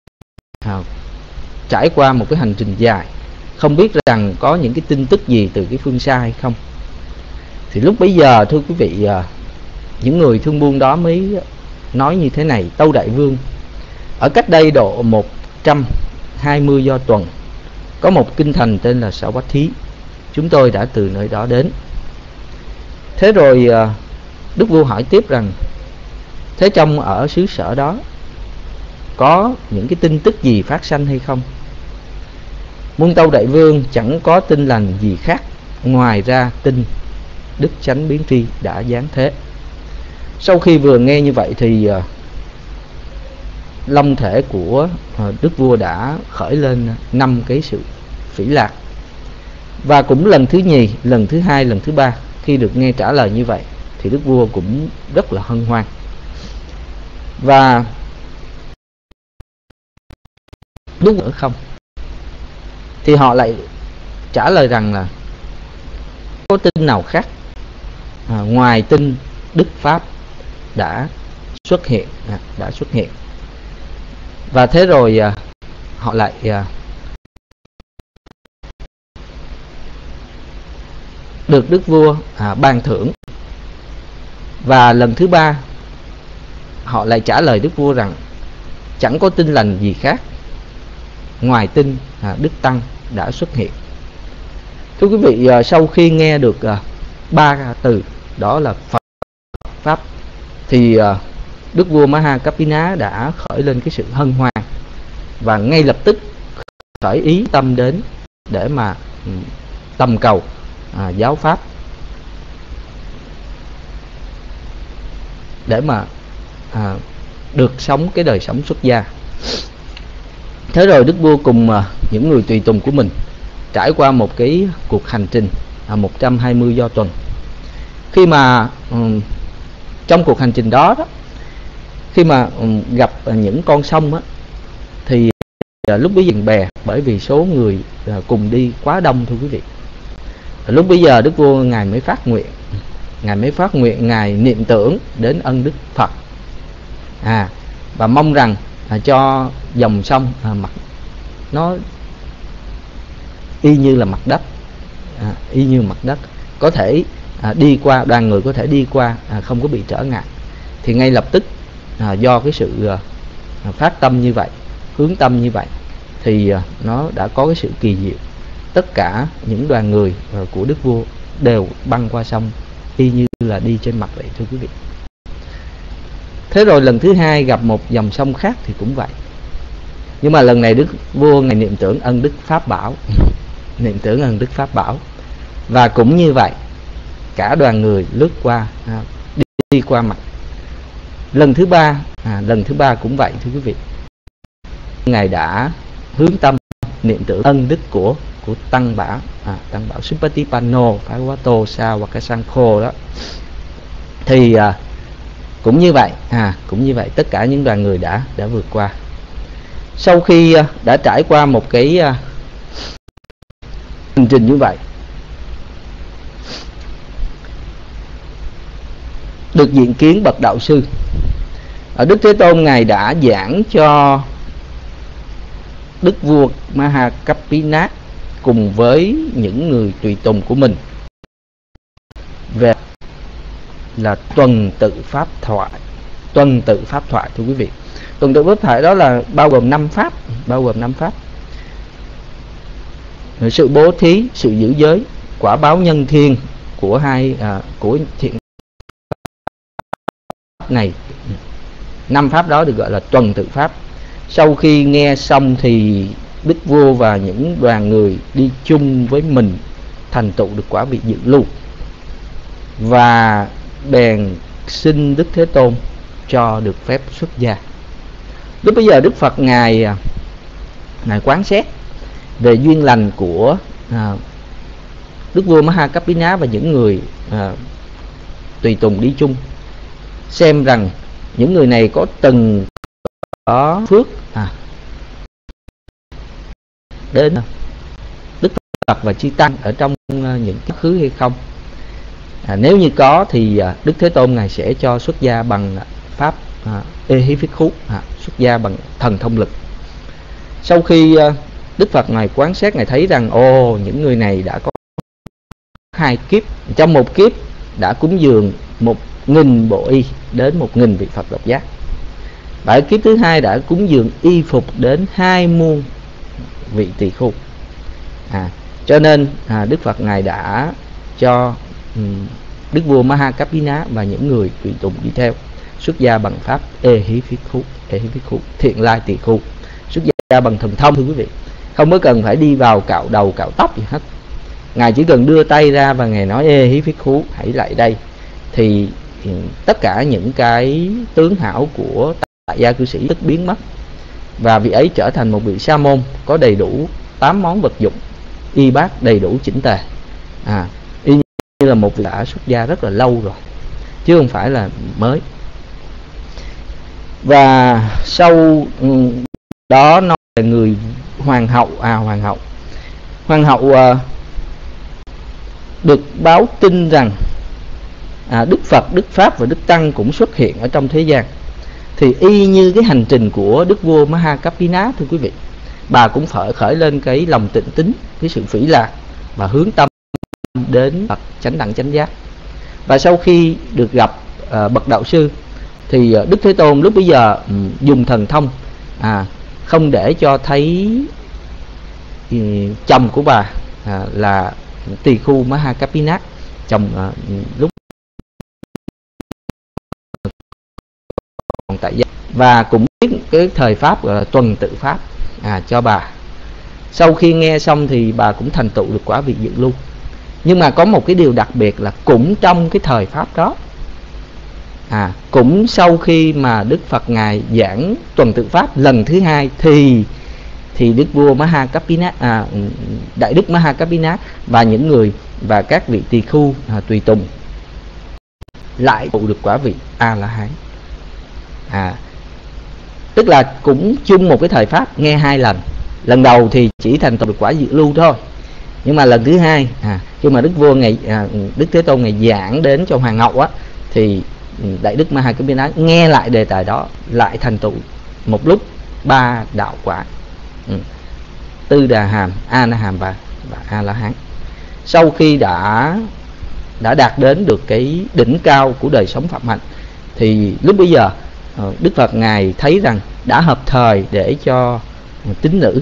trải qua một cái hành trình dài, không biết rằng có những cái tin tức gì từ cái phương xa hay không. Thì lúc bấy giờ, thưa quý vị, những người thương buôn đó mới nói như thế này: Tâu Đại Vương, ở cách đây độ 120 do tuần, có một kinh thành tên là Savatthi. Chúng tôi đã từ nơi đó đến. Thế rồi đức vua hỏi tiếp rằng: thế trong ở xứ sở đó có những cái tin tức gì phát sanh hay không? Muôn tâu đại vương chẳng có tin lành gì khác ngoài ra tin Đức Chánh Biến Tri đã giáng thế. Sau khi vừa nghe như vậy thì long thể của đức vua đã khởi lên 5 cái sự phỉ lạc. Và cũng lần thứ nhì, lần thứ hai, lần thứ ba, khi được nghe trả lời như vậy thì đức vua cũng rất là hân hoan. Và đúng ở không thì họ lại trả lời rằng là có tin nào khác ngoài tin Đức Pháp đã xuất hiện, Và thế rồi họ lại được đức vua ban thưởng. Và lần thứ ba họ lại trả lời đức vua rằng chẳng có tin lành gì khác ngoài tin Đức Tăng đã xuất hiện. Thưa quý vị, sau khi nghe được 3 từ đó là Phật, Pháp, thì đức vua Maha Kapina đã khởi lên cái sự hân hoan và ngay lập tức khởi ý tâm đến để mà tầm cầu giáo pháp, để mà được sống cái đời sống xuất gia. Thế rồi đức vua cùng những người tùy tùng của mình trải qua một cái cuộc hành trình 120 do tuần. Khi mà trong cuộc hành trình đó, khi mà gặp những con sông á, thì lúc bấy giờ dừng bè bởi vì số người cùng đi quá đông, thưa quý vị. Lúc bấy giờ đức vua ngài mới phát nguyện, ngài niệm tưởng đến ân đức Phật và mong rằng cho dòng sông mặt nó y như là mặt đất, có thể đi qua, đoàn người có thể đi qua không có bị trở ngại. Thì ngay lập tức do cái sự phát tâm như vậy, hướng tâm như vậy, thì nó đã có cái sự kỳ diệu. Tất cả những đoàn người của đức vua đều băng qua sông y như là đi trên mặt vậy, thưa quý vị. Thế rồi lần thứ hai gặp một dòng sông khác thì cũng vậy. Nhưng mà lần này đức vua ngài niệm tưởng ân đức Pháp Bảo, và cũng như vậy cả đoàn người lướt qua, đi qua mặt. Lần thứ ba cũng vậy, thưa quý vị. Ngài đã hướng tâm niệm tưởng ân đức của Tăng Bảo Supatipanno Bhagavato Sawakasankho đó. Thì cũng như vậy tất cả những đoàn người đã vượt qua. Sau khi đã trải qua một cái hành trình như vậy, được diện kiến bậc đạo sư, Đức Thế Tôn ngài đã giảng cho đức vua Maha Kapina cùng với những người tùy tùng của mình về là tuần tự pháp thoại, thưa quý vị. Tuần tự pháp thoại đó là bao gồm 5 pháp, sự bố thí, sự giữ giới, quả báo nhân thiên của của thiện này. 5 pháp đó được gọi là tuần tự pháp. Sau khi nghe xong thì đức vua và những đoàn người đi chung với mình thành tựu được quả vị dự lưu, và bèn xin Đức Thế Tôn cho được phép xuất gia. Lúc bây giờ Đức Phật ngài quán xét về duyên lành của đức vua Maha Kapina và những người tùy tùng đi chung, xem rằng những người này có từng có phước đến Đức Phật và Chư Tăng ở trong những quá khứ hay không. Nếu như có thì Đức Thế Tôn ngài sẽ cho xuất gia bằng pháp Ehiphikkhu, xuất gia bằng thần thông lực. Sau khi Đức Phật ngài quán xét, ngài thấy rằng những người này đã có 2 kiếp, trong một kiếp đã cúng dường 1000 bộ y đến 1000 vị Phật độc giác, và ở kiếp thứ hai đã cúng dường y phục đến 2 muôn vị tỳ khưu. Cho nên Đức Phật ngài đã cho đức vua Maha Kapina và những người tùy tùng đi theo xuất gia bằng pháp ê hí phiết khú, thiện lai tỳ khu, xuất gia bằng thần thông, thưa quý vị, không có cần phải đi vào cạo đầu cạo tóc gì hết. Ngài chỉ cần đưa tay ra và Ngài nói ê hí phiết khú, hãy lại đây, thì tất cả những cái tướng hảo của tại gia cư sĩ tức biến mất, và vị ấy trở thành một vị sa môn có đầy đủ 8 món vật dụng y bát đầy đủ chỉnh tề, y như là một vị đã xuất gia rất là lâu rồi chứ không phải là mới. Và sau đó nói về người hoàng hậu. Hoàng hậu được báo tin rằng Đức Phật, Đức Pháp và Đức Tăng cũng xuất hiện ở trong thế gian. Thì y như cái hành trình của Đức vua Mahakappina, thưa quý vị, bà cũng phải khởi lên cái lòng tịnh tín, cái sự phỉ lạc và hướng tâm đến Phật chánh đẳng chánh giác. Và sau khi được gặp bậc đạo sư thì Đức Thế Tôn lúc bấy giờ dùng thần thông không để cho thấy chồng của bà là tỳ khu Mahakappina, chồng lúc còn tại gia, và cũng biết cái thời pháp gọi là tuần tự pháp cho bà. Sau khi nghe xong thì bà cũng thành tựu được quả vị dự lưu. Nhưng mà có một cái điều đặc biệt là cũng trong cái thời pháp đó, cũng sau khi mà Đức Phật Ngài giảng tuần tự pháp lần thứ hai thì Đức vua Mahakappina, Đại Đức Mahakappina và những người và các vị tỳ khu tùy tùng lại tụ được quả vị A-la-hán. Tức là cũng chung một cái thời pháp nghe hai lần. Lần đầu thì chỉ thành tựu được quả dự lưu thôi, nhưng mà lần thứ hai khi mà Đức Thế Tôn Ngài giảng đến cho hoàng hậu thì Đại Đức Mahakappina nghe lại đề tài đó, lại thành tựu một lúc 3 đạo quả, Tư Đà Hàm, A Na Hàm và A La Hán. Sau khi đã đạt đến được cái đỉnh cao của đời sống phạm hạnh thì lúc bấy giờ Đức Phật Ngài thấy rằng đã hợp thời để cho tín nữ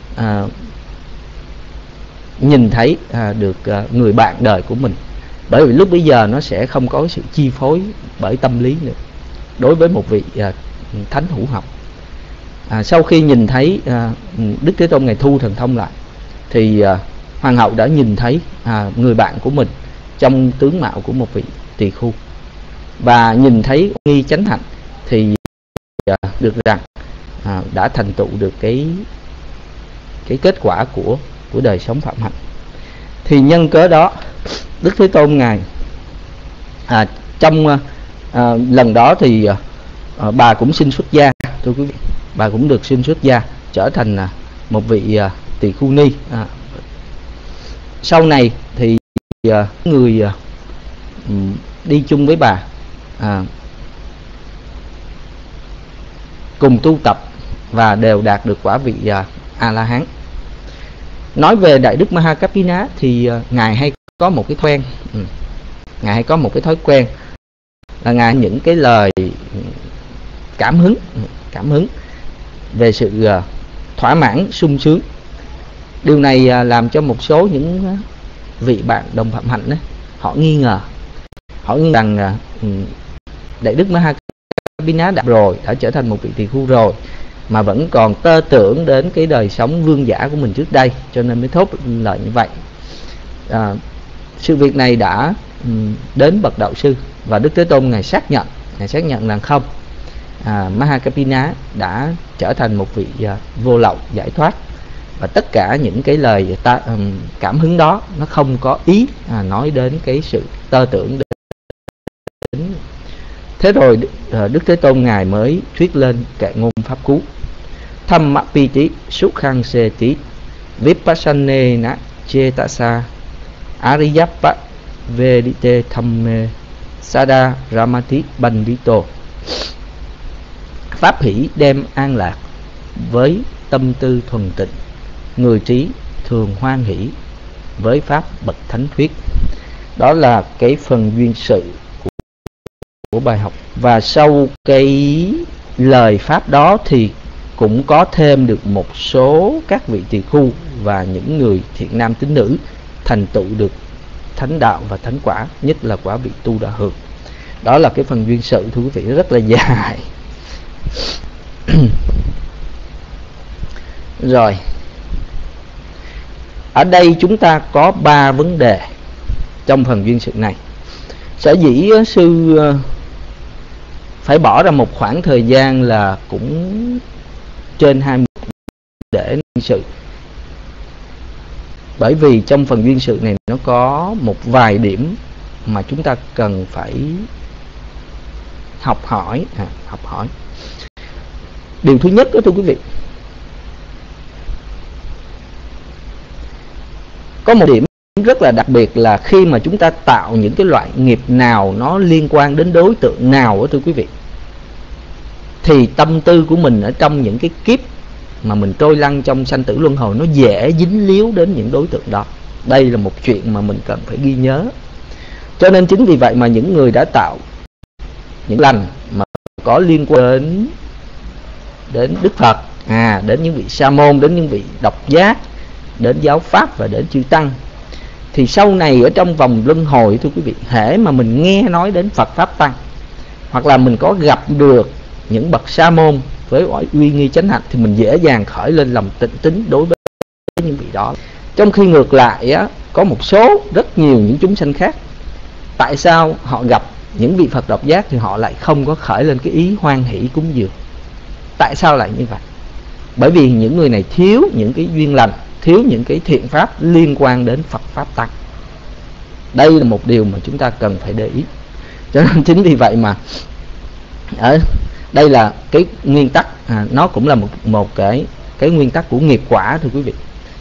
nhìn thấy được người bạn đời của mình, bởi vì lúc bấy giờ nó sẽ không có sự chi phối bởi tâm lý nữa đối với một vị thánh hữu học. Sau khi nhìn thấy Đức Thế Tôn Ngài thu thần thông lại thì hoàng hậu đã nhìn thấy người bạn của mình trong tướng mạo của một vị tỳ khu, và nhìn thấy nghi chánh hạnh thì được rằng đã thành tựu được cái kết quả của đời sống phạm hạnh. Thì nhân cớ đó Đức Thế Tôn Ngài trong lần đó thì bà cũng xin xuất gia, thưa quý vị, bà cũng được xin xuất gia trở thành một vị tỳ khu ni. Sau này thì người đi chung với bà cùng tu tập và đều đạt được quả vị A-la-hán. Nói về Đại Đức Mahakappina thì Ngài hay có một cái thói quen là Ngài những cái lời cảm hứng về sự thỏa mãn sung sướng. Điều này làm cho một số những vị bạn đồng phạm hạnh họ nghi ngờ rằng Đại Đức Mahakappina đã trở thành một vị tỳ khu rồi mà vẫn còn tơ tưởng đến cái đời sống vương giả của mình trước đây, cho nên mới thốt lời như vậy. Sự việc này đã đến bậc đạo sư và Đức Thế Tôn Ngài xác nhận rằng không, Mahakappina đã trở thành một vị vô lậu giải thoát, và tất cả những cái lời cảm hứng đó nó không có ý nói đến cái sự tơ tưởng đến. Thế rồi Đức Thế Tôn Ngài mới thuyết lên kệ ngôn pháp cú: Thammapiti sukhang seti vipassanena chetasa ariyappa vedite thamme sada ramati bandito. Pháp hỷ đem an lạc với tâm tư thuần tịnh, người trí thường hoan hỷ với pháp bậc thánh thuyết. Đó là cái phần duyên sự của bài học. Và sau cái lời pháp đó thì cũng có thêm được một số các vị tỳ khu và những người thiện nam tín nữ thành tựu được thánh đạo và thánh quả, nhất là quả vị Tu Đà Hược. Đó là cái phần duyên sự thưa quý vị, nó rất là dài. Rồi, ở đây chúng ta có 3 vấn đề trong phần duyên sự này. Sở dĩ sư phải bỏ ra một khoảng thời gian là cũng trên 20 để duyên sự, bởi vì trong phần duyên sự này nó có một vài điểm mà chúng ta cần phải học hỏi. Điều thứ nhất đó thưa quý vị, có một điểm rất là đặc biệt là khi mà chúng ta tạo những cái loại nghiệp nào nó liên quan đến đối tượng nào đó thưa quý vị, thì tâm tư của mình ở trong những cái kiếp mà mình trôi lăn trong sanh tử luân hồi nó dễ dính líu đến những đối tượng đó. Đây là một chuyện mà mình cần phải ghi nhớ. Cho nên chính vì vậy mà những người đã tạo những lành mà có liên quan đến Đức Phật, đến những vị sa môn, đến những vị độc giác, đến giáo pháp và đến chư tăng, thì sau này ở trong vòng luân hồi thưa quý vị, hễ mà mình nghe nói đến Phật pháp tăng, hoặc là mình có gặp được những bậc sa môn với uy nghi chánh hạnh, thì mình dễ dàng khởi lên lòng tịnh tín đối với những vị đó. Trong khi ngược lại có một số rất nhiều những chúng sanh khác, tại sao họ gặp những vị Phật độc giác thì họ lại không có khởi lên cái ý hoan hỷ cúng dường? Tại sao lại như vậy? Bởi vì những người này thiếu những cái duyên lành, thiếu những cái thiện pháp liên quan đến Phật pháp tăng. Đây là một điều mà chúng ta cần phải để ý. Cho nên chính vì vậy mà ở đây là cái nguyên tắc, nó cũng là một cái nguyên tắc của nghiệp quả thưa quý vị.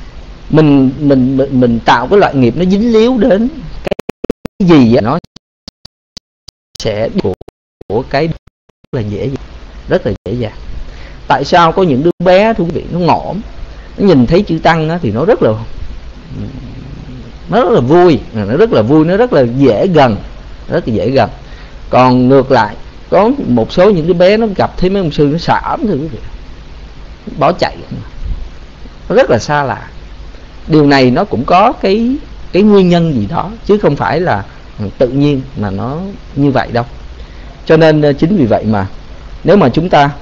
Mình tạo cái loại nghiệp nó dính líu đến cái gì nó sẽ của cái rất là dễ dàng. Tại sao có những đứa bé thưa quý vị nó ngõm, nó nhìn thấy chữ tăng thì nó rất là vui, nó rất là dễ gần, Còn ngược lại có một số những đứa bé nó gặp thấy mấy ông sư nó sợ thưa quý vị, bỏ chạy, nó rất là xa lạ. Điều này nó cũng có cái nguyên nhân gì đó, chứ không phải là tự nhiên mà nó như vậy đâu. Cho nên chính vì vậy mà nếu mà chúng ta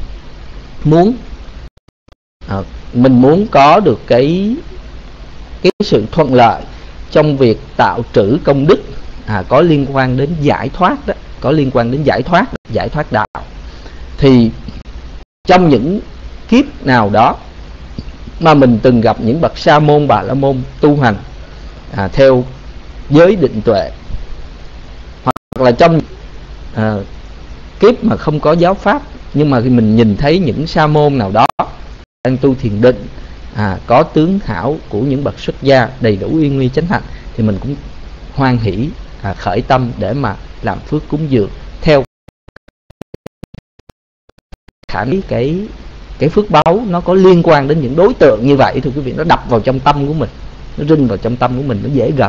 mình muốn có được cái sự thuận lợi trong việc tạo trữ công đức có liên quan đến giải thoát đó, giải thoát đạo, thì trong những kiếp nào đó mà mình từng gặp những bậc sa môn, bà la môn tu hành theo giới định tuệ, hoặc là trong kiếp mà không có giáo pháp, nhưng mà khi mình nhìn thấy những sa môn nào đó đang tu thiền định, có tướng hảo của những bậc xuất gia đầy đủ uy nghi chánh hạnh, thì mình cũng hoan hỷ khởi tâm để mà làm phước cúng dường theo khả năng cái phước báu nó có liên quan đến những đối tượng như vậy thưa quý vị, nó đập vào trong tâm của mình, nó rinh vào trong tâm của mình, nó dễ gần.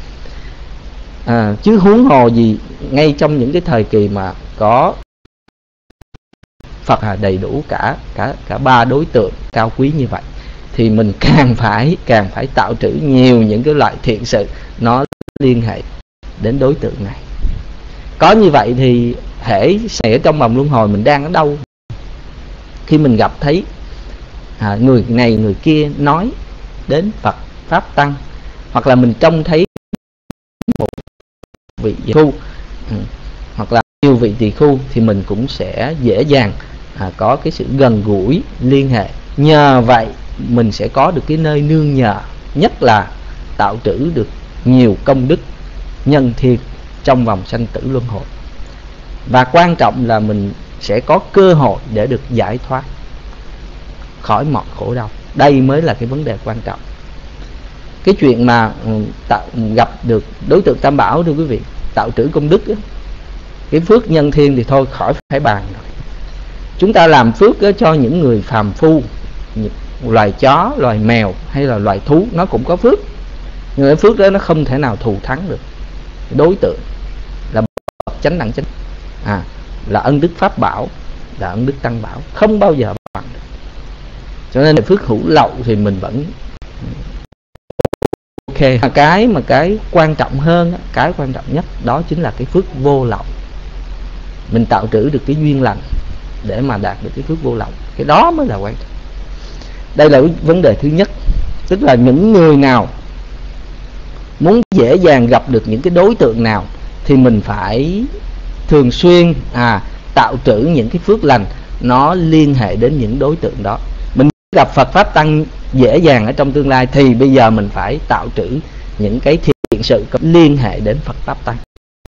Chứ huống hồ gì ngay trong những cái thời kỳ mà có Phật đầy đủ cả 3 đối tượng cao quý như vậy, thì mình càng phải tạo trữ nhiều những cái loại thiện sự nó liên hệ đến đối tượng này. Có như vậy thì hễ ở trong vòng luân hồi mình đang ở đâu, khi mình gặp thấy người này người kia nói đến Phật pháp tăng, hoặc là mình trông thấy một vị tỳ khu hoặc là nhiều vị tỳ khu, thì mình cũng sẽ dễ dàng có cái sự gần gũi liên hệ. Nhờ vậy mình sẽ có được cái nơi nương nhờ, nhất là tạo trữ được nhiều công đức nhân thiên trong vòng sanh tử luân hồi. Và quan trọng là mình sẽ có cơ hội để được giải thoát khỏi mọi khổ đau. Đây mới là cái vấn đề quan trọng. Cái chuyện mà gặp được đối tượng tam bảo thưa quý vị, tạo trữ công đức đó, cái phước nhân thiên thì thôi khỏi phải bàn rồi. Chúng ta làm phước cho những người phàm phu, loài chó, loài mèo hay là loài thú, nó cũng có phước, nhưng cái phước đó nó không thể nào thù thắng được đối tượng là chánh đẳng chánh, là ân đức pháp bảo, là ân đức tăng bảo, không bao giờ bằng được. Cho nên phước hữu lậu thì mình vẫn ok. Cái quan trọng hơn, cái quan trọng nhất đó chính là cái phước vô lậu. mình tạo trữ được cái duyên lành để mà đạt được cái phước vô lậu. Cái đó mới là quan trọng. Đây là vấn đề thứ nhất. Tức là những người nào muốn dễ dàng gặp được những cái đối tượng nào thì mình phải thường xuyên tạo trữ những cái phước lành nó liên hệ đến những đối tượng đó. Mình gặp Phật Pháp Tăng dễ dàng ở trong tương lai thì bây giờ mình phải tạo trữ những cái thiện sự có liên hệ đến Phật Pháp Tăng.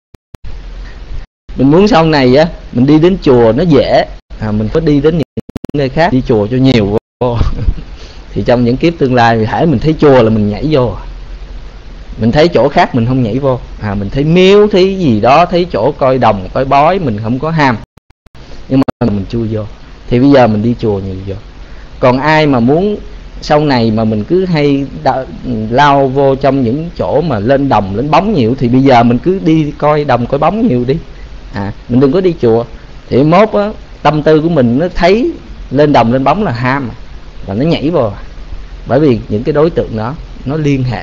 Mình muốn sau này á, mình đi đến chùa nó dễ, mình có đi đến những nơi khác, đi chùa cho nhiều vô. Thì trong những kiếp tương lai, hãy mình thấy chùa là mình nhảy vô, mình thấy chỗ khác mình không nhảy vô, mình thấy miếu, thấy gì đó, thấy chỗ coi đồng, coi bói, mình không có ham, nhưng mà mình chui vô. Thì bây giờ mình đi chùa nhiều vô. Còn ai mà muốn sau này mà mình cứ hay lao vô trong những chỗ mà lên đồng, lên bóng nhiều, thì bây giờ mình cứ đi coi đồng, coi bóng nhiều đi. Mình đừng có đi chùa. Thì mốt á, tâm tư của mình nó thấy lên đồng, lên bóng là ham, và nó nhảy vô. Bởi vì những cái đối tượng đó nó liên hệ.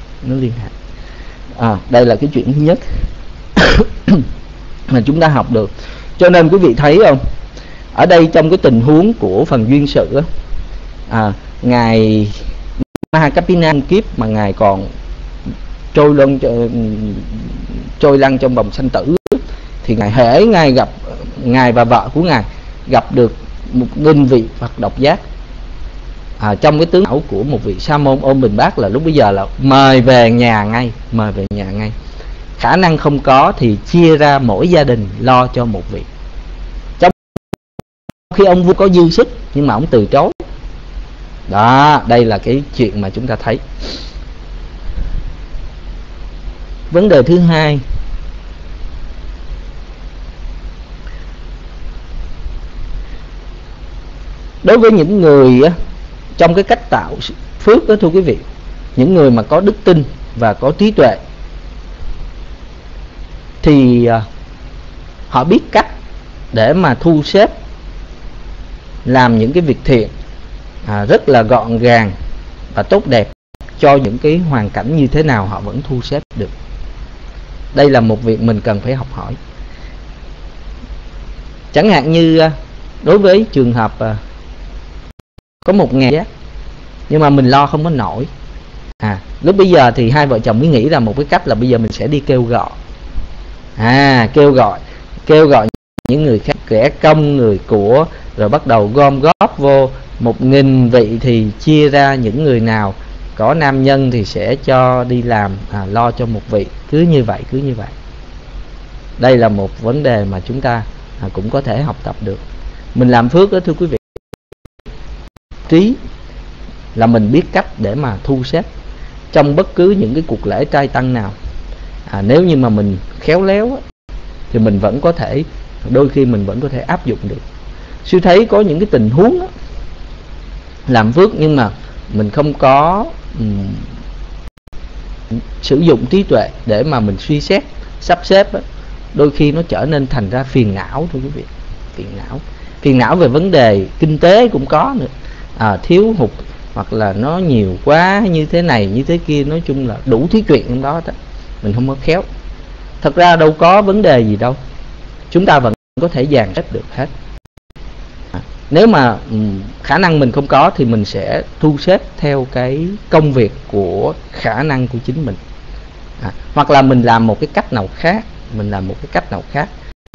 Đây là cái chuyện thứ nhất mà chúng ta học được. Cho nên quý vị thấy không, ở đây trong cái tình huống của phần duyên sự á, ngài Mahakapina kiếp mà ngài còn trôi lăn trong vòng sanh tử, thì ngài gặp ngài và vợ của ngài gặp được 1000 vị Phật độc giác trong cái tướng ảo của một vị sa môn ôm bình bát, là lúc bây giờ là mời về nhà ngay. Khả năng không có thì chia ra mỗi gia đình lo cho một vị. Trong khi ông vua có dư sức nhưng mà ông từ chối. Đó, đây là cái chuyện mà chúng ta thấy. Vấn đề thứ hai, đối với những người trong cái cách tạo phước đó, thưa quý vị, những người mà có đức tin và có trí tuệ thì họ biết cách để mà thu xếp làm những cái việc thiện rất là gọn gàng và tốt đẹp cho những cái hoàn cảnh như thế nào họ vẫn thu xếp được. Đây là một việc mình cần phải học hỏi. Chẳng hạn như đối với trường hợp có 1000 giác nhưng mà mình lo không có nổi, lúc bây giờ thì hai vợ chồng mới nghĩ ra một cái cách là bây giờ mình sẽ đi kêu gọi. Kêu gọi những người khác, kẻ công người của, rồi bắt đầu gom góp vô. 1000 vị thì chia ra những người nào có nam nhân thì sẽ cho đi làm, lo cho một vị. Cứ như vậy. Đây là một vấn đề mà chúng ta cũng có thể học tập được. Mình làm phước đó, thưa quý vị, trí là mình biết cách để mà thu xếp trong bất cứ những cái cuộc lễ trai tăng nào. Nếu như mà mình khéo léo thì mình vẫn có thể, đôi khi mình vẫn có thể áp dụng được. Sư thấy có những cái tình huống làm phước nhưng mà mình không có sử dụng trí tuệ để mà mình suy xét, sắp xếp, đôi khi nó trở nên thành ra phiền não, thưa quý vị. Phiền não về vấn đề kinh tế cũng có nữa, thiếu hụt hoặc là nó nhiều quá, như thế này như thế kia, nói chung là đủ thứ chuyện trong đó. Mình không có khéo. Thật ra đâu có vấn đề gì đâu, chúng ta vẫn có thể dàn xếp được hết. Nếu mà khả năng mình không có thì mình sẽ thu xếp theo cái công việc của khả năng của chính mình, hoặc là mình làm một cái cách nào khác,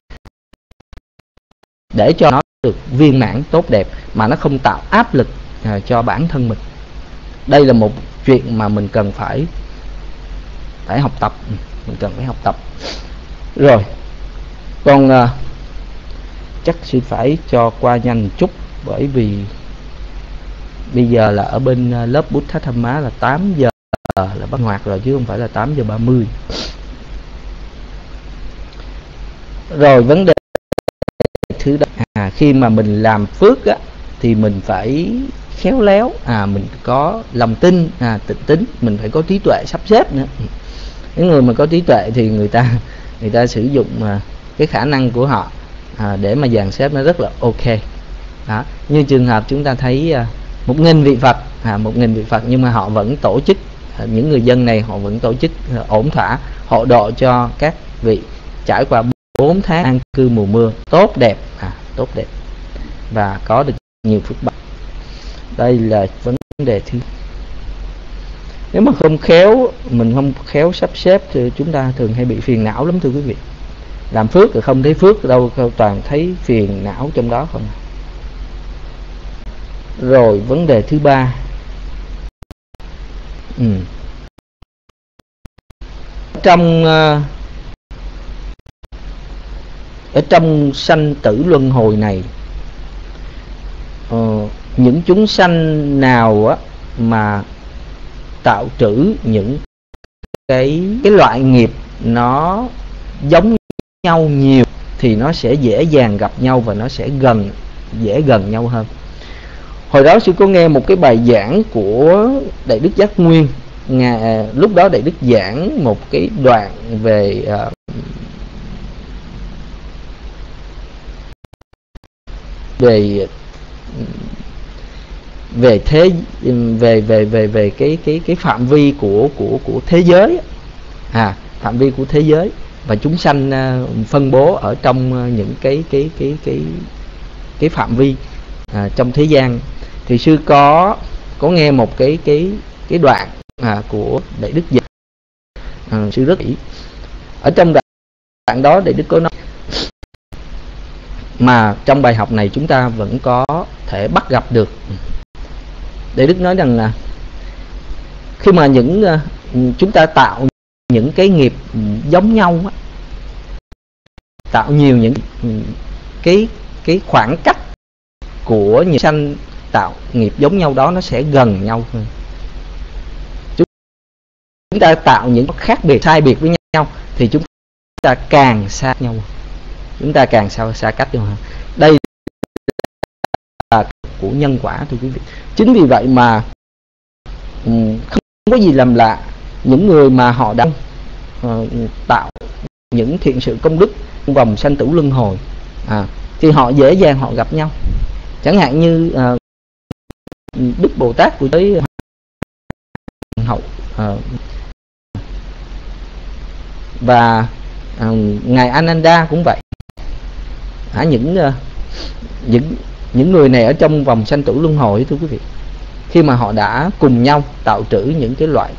để cho nó được viên mãn tốt đẹp mà nó không tạo áp lực cho bản thân mình. Đây là một chuyện mà mình cần phải học tập. Rồi, còn chắc sư phải cho qua nhanh chút, bởi vì bây giờ là ở bên lớp Buddha Dhamma là 8 giờ là bắt ngoặt rồi, chứ không phải là 8 giờ 30. Rồi, vấn đề thứ đó, khi mà mình làm phước thì mình phải khéo léo, mình có lòng tin, tịnh tín, mình phải có trí tuệ sắp xếp nữa. Những người mà có trí tuệ thì người ta sử dụng cái khả năng của họ để mà dàn xếp nó rất là ok. Đó. Như trường hợp chúng ta thấy 1000 vị Phật, 1000 vị Phật, nhưng mà họ vẫn tổ chức, những người dân này họ vẫn tổ chức ổn thỏa hộ độ cho các vị trải qua 4 tháng an cư mùa mưa, tốt đẹp, tốt đẹp và có được nhiều phước báo. Đây là vấn đề thứ. Nếu mà không khéo, mình không khéo sắp xếp thì chúng ta thường hay bị phiền não lắm thưa quý vị. Làm phước rồi không thấy phước đâu, toàn thấy phiền não trong đó không. Rồi vấn đề thứ 3. Ở trong sanh tử luân hồi này, những chúng sanh nào á mà tạo trữ những cái loại nghiệp nó giống nhau nhiều thì nó sẽ dễ dàng gặp nhau và nó sẽ dễ gần nhau hơn. Hồi đó sư có nghe một cái bài giảng của Đại Đức Giác Nguyên. Lúc đó Đại Đức giảng một cái đoạn về cái phạm vi của thế giới, phạm vi của thế giới và chúng sanh phân bố ở trong những cái phạm vi trong thế gian. Thì sư có nghe một cái đoạn của Đại Đức giảng, sư rất ý. Ở trong đoạn đó Đại Đức có nói, mà trong bài học này chúng ta vẫn có thể bắt gặp được. Đại Đức nói rằng là khi mà chúng ta tạo những cái nghiệp giống nhau á, tạo nhiều những cái khoảng cách của những sanh tạo nghiệp giống nhau đó, nó sẽ gần nhau hơn. Chúng ta tạo những khác biệt, sai biệt với nhau thì chúng ta càng xa nhau, chúng ta càng xa cách nhau hơn. Đây là của nhân quả thưa quý vị. Chính vì vậy mà không có gì làm lạ những người mà họ đã tạo những thiện sự công đức trong vòng sanh tử luân hồi thì họ dễ dàng họ gặp nhau. Chẳng hạn như Đức Bồ Tát của giới hậu và ngài Ananda cũng vậy. Những người này ở trong vòng sanh tử luân hồi thưa quý vị, khi mà họ đã cùng nhau tạo trữ những cái loại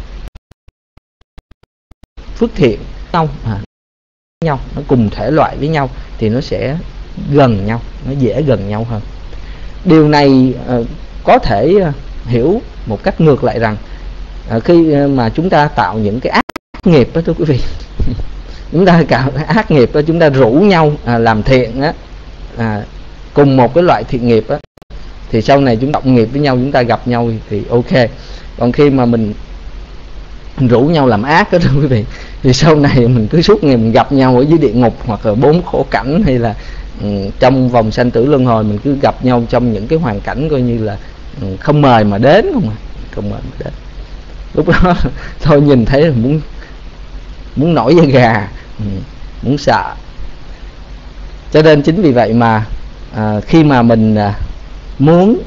phước thiện nhau, nó cùng thể loại với nhau thì nó sẽ gần nhau, nó dễ gần nhau hơn. Điều này có thể hiểu một cách ngược lại rằng khi mà chúng ta tạo những cái ác nghiệp đó thưa quý vị, chúng ta tạo ác nghiệp đó, chúng ta rủ nhau làm thiện á, cùng một cái loại thiện nghiệp á, thì sau này chúng cộng nghiệp với nhau, chúng ta gặp nhau thì ok. Còn khi mà mình rủ nhau làm ác đó thưa quý vị, thì sau này mình cứ suốt ngày mình gặp nhau ở dưới địa ngục hoặc là 4 khổ cảnh, hay là trong vòng sanh tử luân hồi mình cứ gặp nhau trong những cái hoàn cảnh coi như là không mời mà đến, không mời mà đến. Lúc đó thôi nhìn thấy là muốn nổi da gà, muốn sợ. Cho nên chính vì vậy mà khi mà mình muốn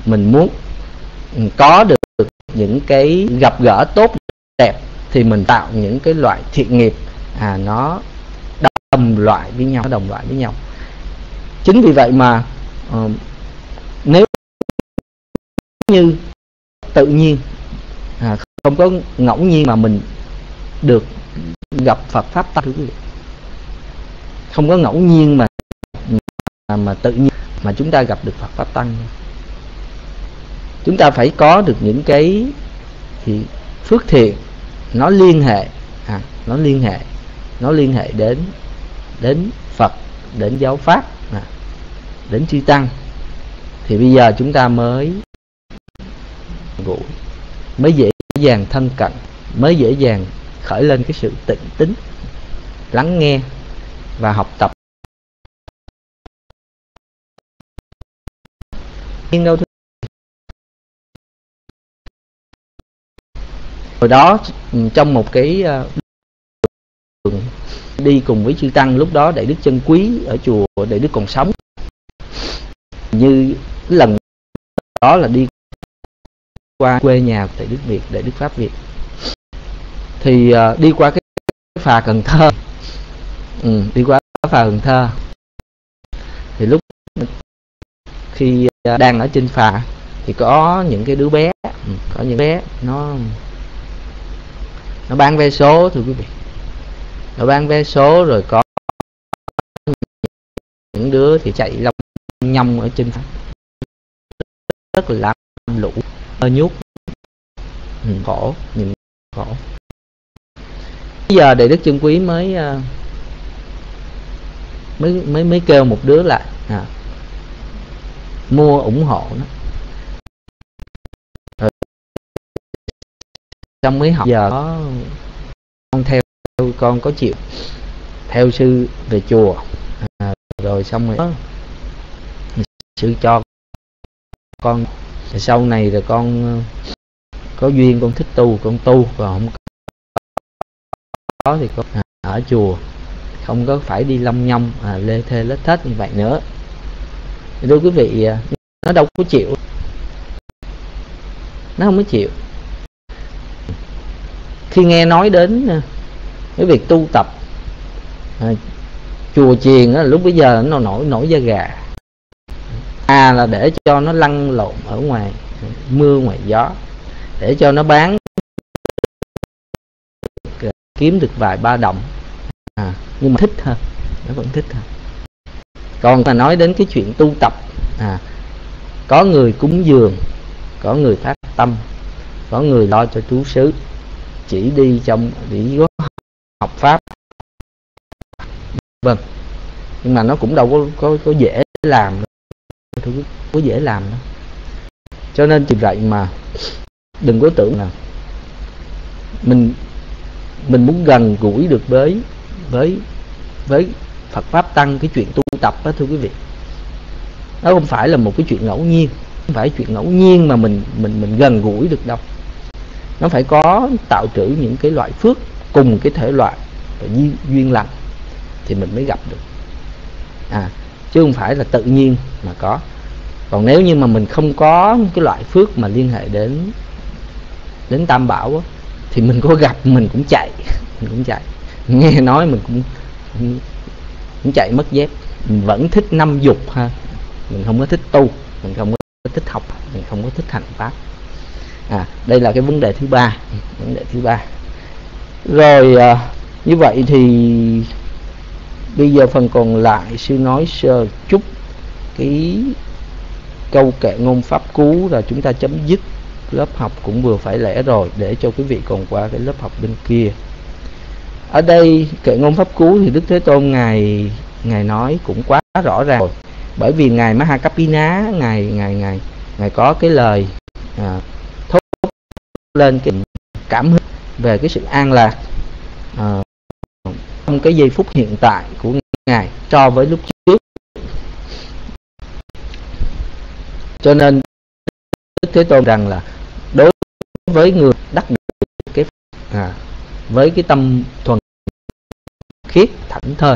có được những cái gặp gỡ tốt đẹp thì mình tạo những cái loại thiện nghiệp nó đồng loại với nhau, Chính vì vậy mà nếu như tự nhiên, không có ngẫu nhiên mà mình được gặp Phật pháp tăng, không có ngẫu nhiên mà tự nhiên mà chúng ta gặp được Phật pháp tăng. Chúng ta phải có được những cái phước thiện nó liên hệ đến Phật, đến giáo pháp, đến chư tăng, thì bây giờ chúng ta mới dễ dàng thân cận, mới dễ dàng khởi lên cái sự tịnh tín, lắng nghe và học tập. Hồi đó trong một cái đường đi cùng với chư tăng, lúc đó Đại Đức Chân Quý ở chùa Đại Đức còn sống, như lần đó là đi qua quê nhà Đại Đức Việt, Đại Đức Pháp Việt, thì đi qua cái phà Cần Thơ, đi qua phà Cần Thơ. Thì lúc khi đang ở trên phà thì có những cái đứa bé, có những bé nó bán vé số, thưa quý vị. Nó bán vé số, rồi có những đứa thì chạy lông nhông ở trên phà, rất là lam lũ, nhút, khổ, nhìn khổ. Bây giờ Đại Đức Chân Quý mới kêu một đứa lại mua ủng hộ nó. Rồi xong mới học. Giờ con có chịu theo sư về chùa, rồi xong rồi sư cho con, sau này rồi con có duyên con thích tu, con tu, còn không có thì con ở chùa, không có phải đi long nhông lê thê lết thết như vậy nữa. Thưa quý vị, nó đâu có chịu, nó không có chịu. Khi nghe nói đến cái việc tu tập chùa chiền lúc bây giờ nó nổi da gà, là để cho nó lăn lộn ở ngoài mưa ngoài gió, để cho nó bán kiếm được vài ba đồng, nhưng mà thích hơn, nó vẫn thích hơn. Còn mà nói đến cái chuyện tu tập, có người cúng dường, có người phát tâm, có người lo cho trú xứ, chỉ đi trong chỉ có học pháp, vâng, nhưng mà nó cũng đâu có dễ làm, có dễ làm đâu. Cho nên vì vậy mà đừng có tưởng là mình muốn gần gũi được với Phật pháp tăng, cái chuyện tu tập đó, thưa quý vị, nó không phải là một cái chuyện ngẫu nhiên, không phải chuyện ngẫu nhiên mà mình gần gũi được đâu. Nó phải có tạo trữ những cái loại phước cùng cái thể loại và duyên lành thì mình mới gặp được, chứ không phải là tự nhiên mà có. Còn nếu như mà mình không có cái loại phước mà liên hệ đến Tam Bảo đó, thì mình có gặp mình cũng chạy, nghe nói mình cũng chạy mất dép. Mình vẫn thích năm dục ha, mình không có thích tu, mình không có thích học, mình không có thích hành pháp. Đây là cái vấn đề thứ ba. Rồi như vậy thì bây giờ phần còn lại sư nói sơ chút cái câu kệ ngôn pháp cú là chúng ta chấm dứt lớp học cũng vừa phải lẽ rồi, để cho quý vị còn qua cái lớp học bên kia. Ở đây kệ ngôn pháp cú thì Đức Thế Tôn ngài nói cũng quá rõ ràng rồi, bởi vì ngài Mahakapina ngài có cái lời thốt lên cái cảm hứng về cái sự an lạc trong cái giây phút hiện tại của ngài so với lúc trước. Cho nên Đức Thế Tôn rằng là đối với người đắc được cái với cái tâm thuần khiết thảnh thơi,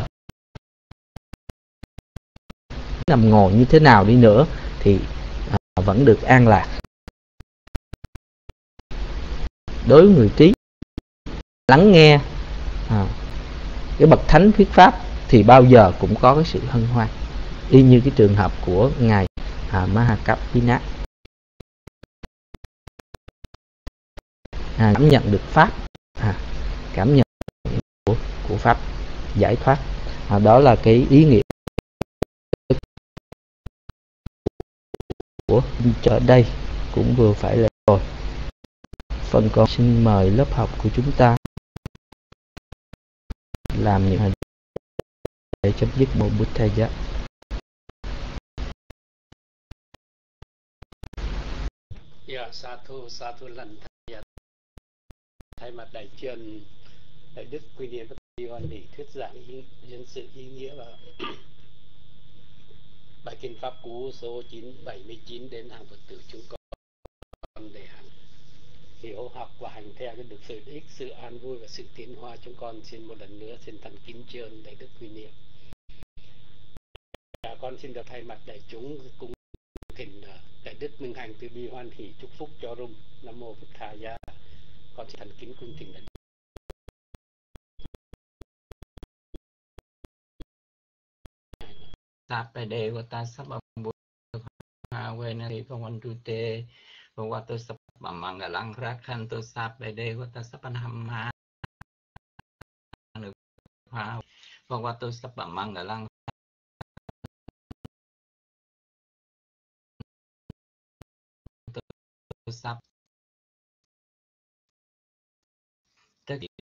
nằm ngồi như thế nào đi nữa thì vẫn được an lạc. Đối với người trí lắng nghe cái bậc thánh thuyết pháp thì bao giờ cũng có cái sự hân hoan, y như cái trường hợp của ngài Mahakapina. Cảm nhận được pháp, cảm nhận của pháp giải thoát, đó là cái ý nghĩa của ở đây cũng vừa phải là rồi. Phần còn xin mời lớp học của chúng ta làm những để chấm dứt một bút thay giá. Sa thu lần thay mặt đại truyền Đại Đức Quy Niệm Di Hoan Hỷ thuyết giảng nhân sự ý nghĩa và bài kinh pháp cú số 979 đến hàng Phật tử chúng con để hiểu học và hành theo cái được sự ích, sự an vui và sự tiến hóa. Chúng con xin một lần nữa xin thành kính tri ân Đại Đức Quy Niệm. Con xin được thay mặt đại chúng cung thỉnh Đại Đức Minh Hành từ bi hoan hỷ chúc phúc cho rung. Nam mô Phật Thà Gia. Con xin thành kính cung thỉnh Đại sape devata sabba buddha venari pavantute bhagavato sabba mangalang rakhanto sape devata sabba dhamma bhagavato sabba mangalang sắp tất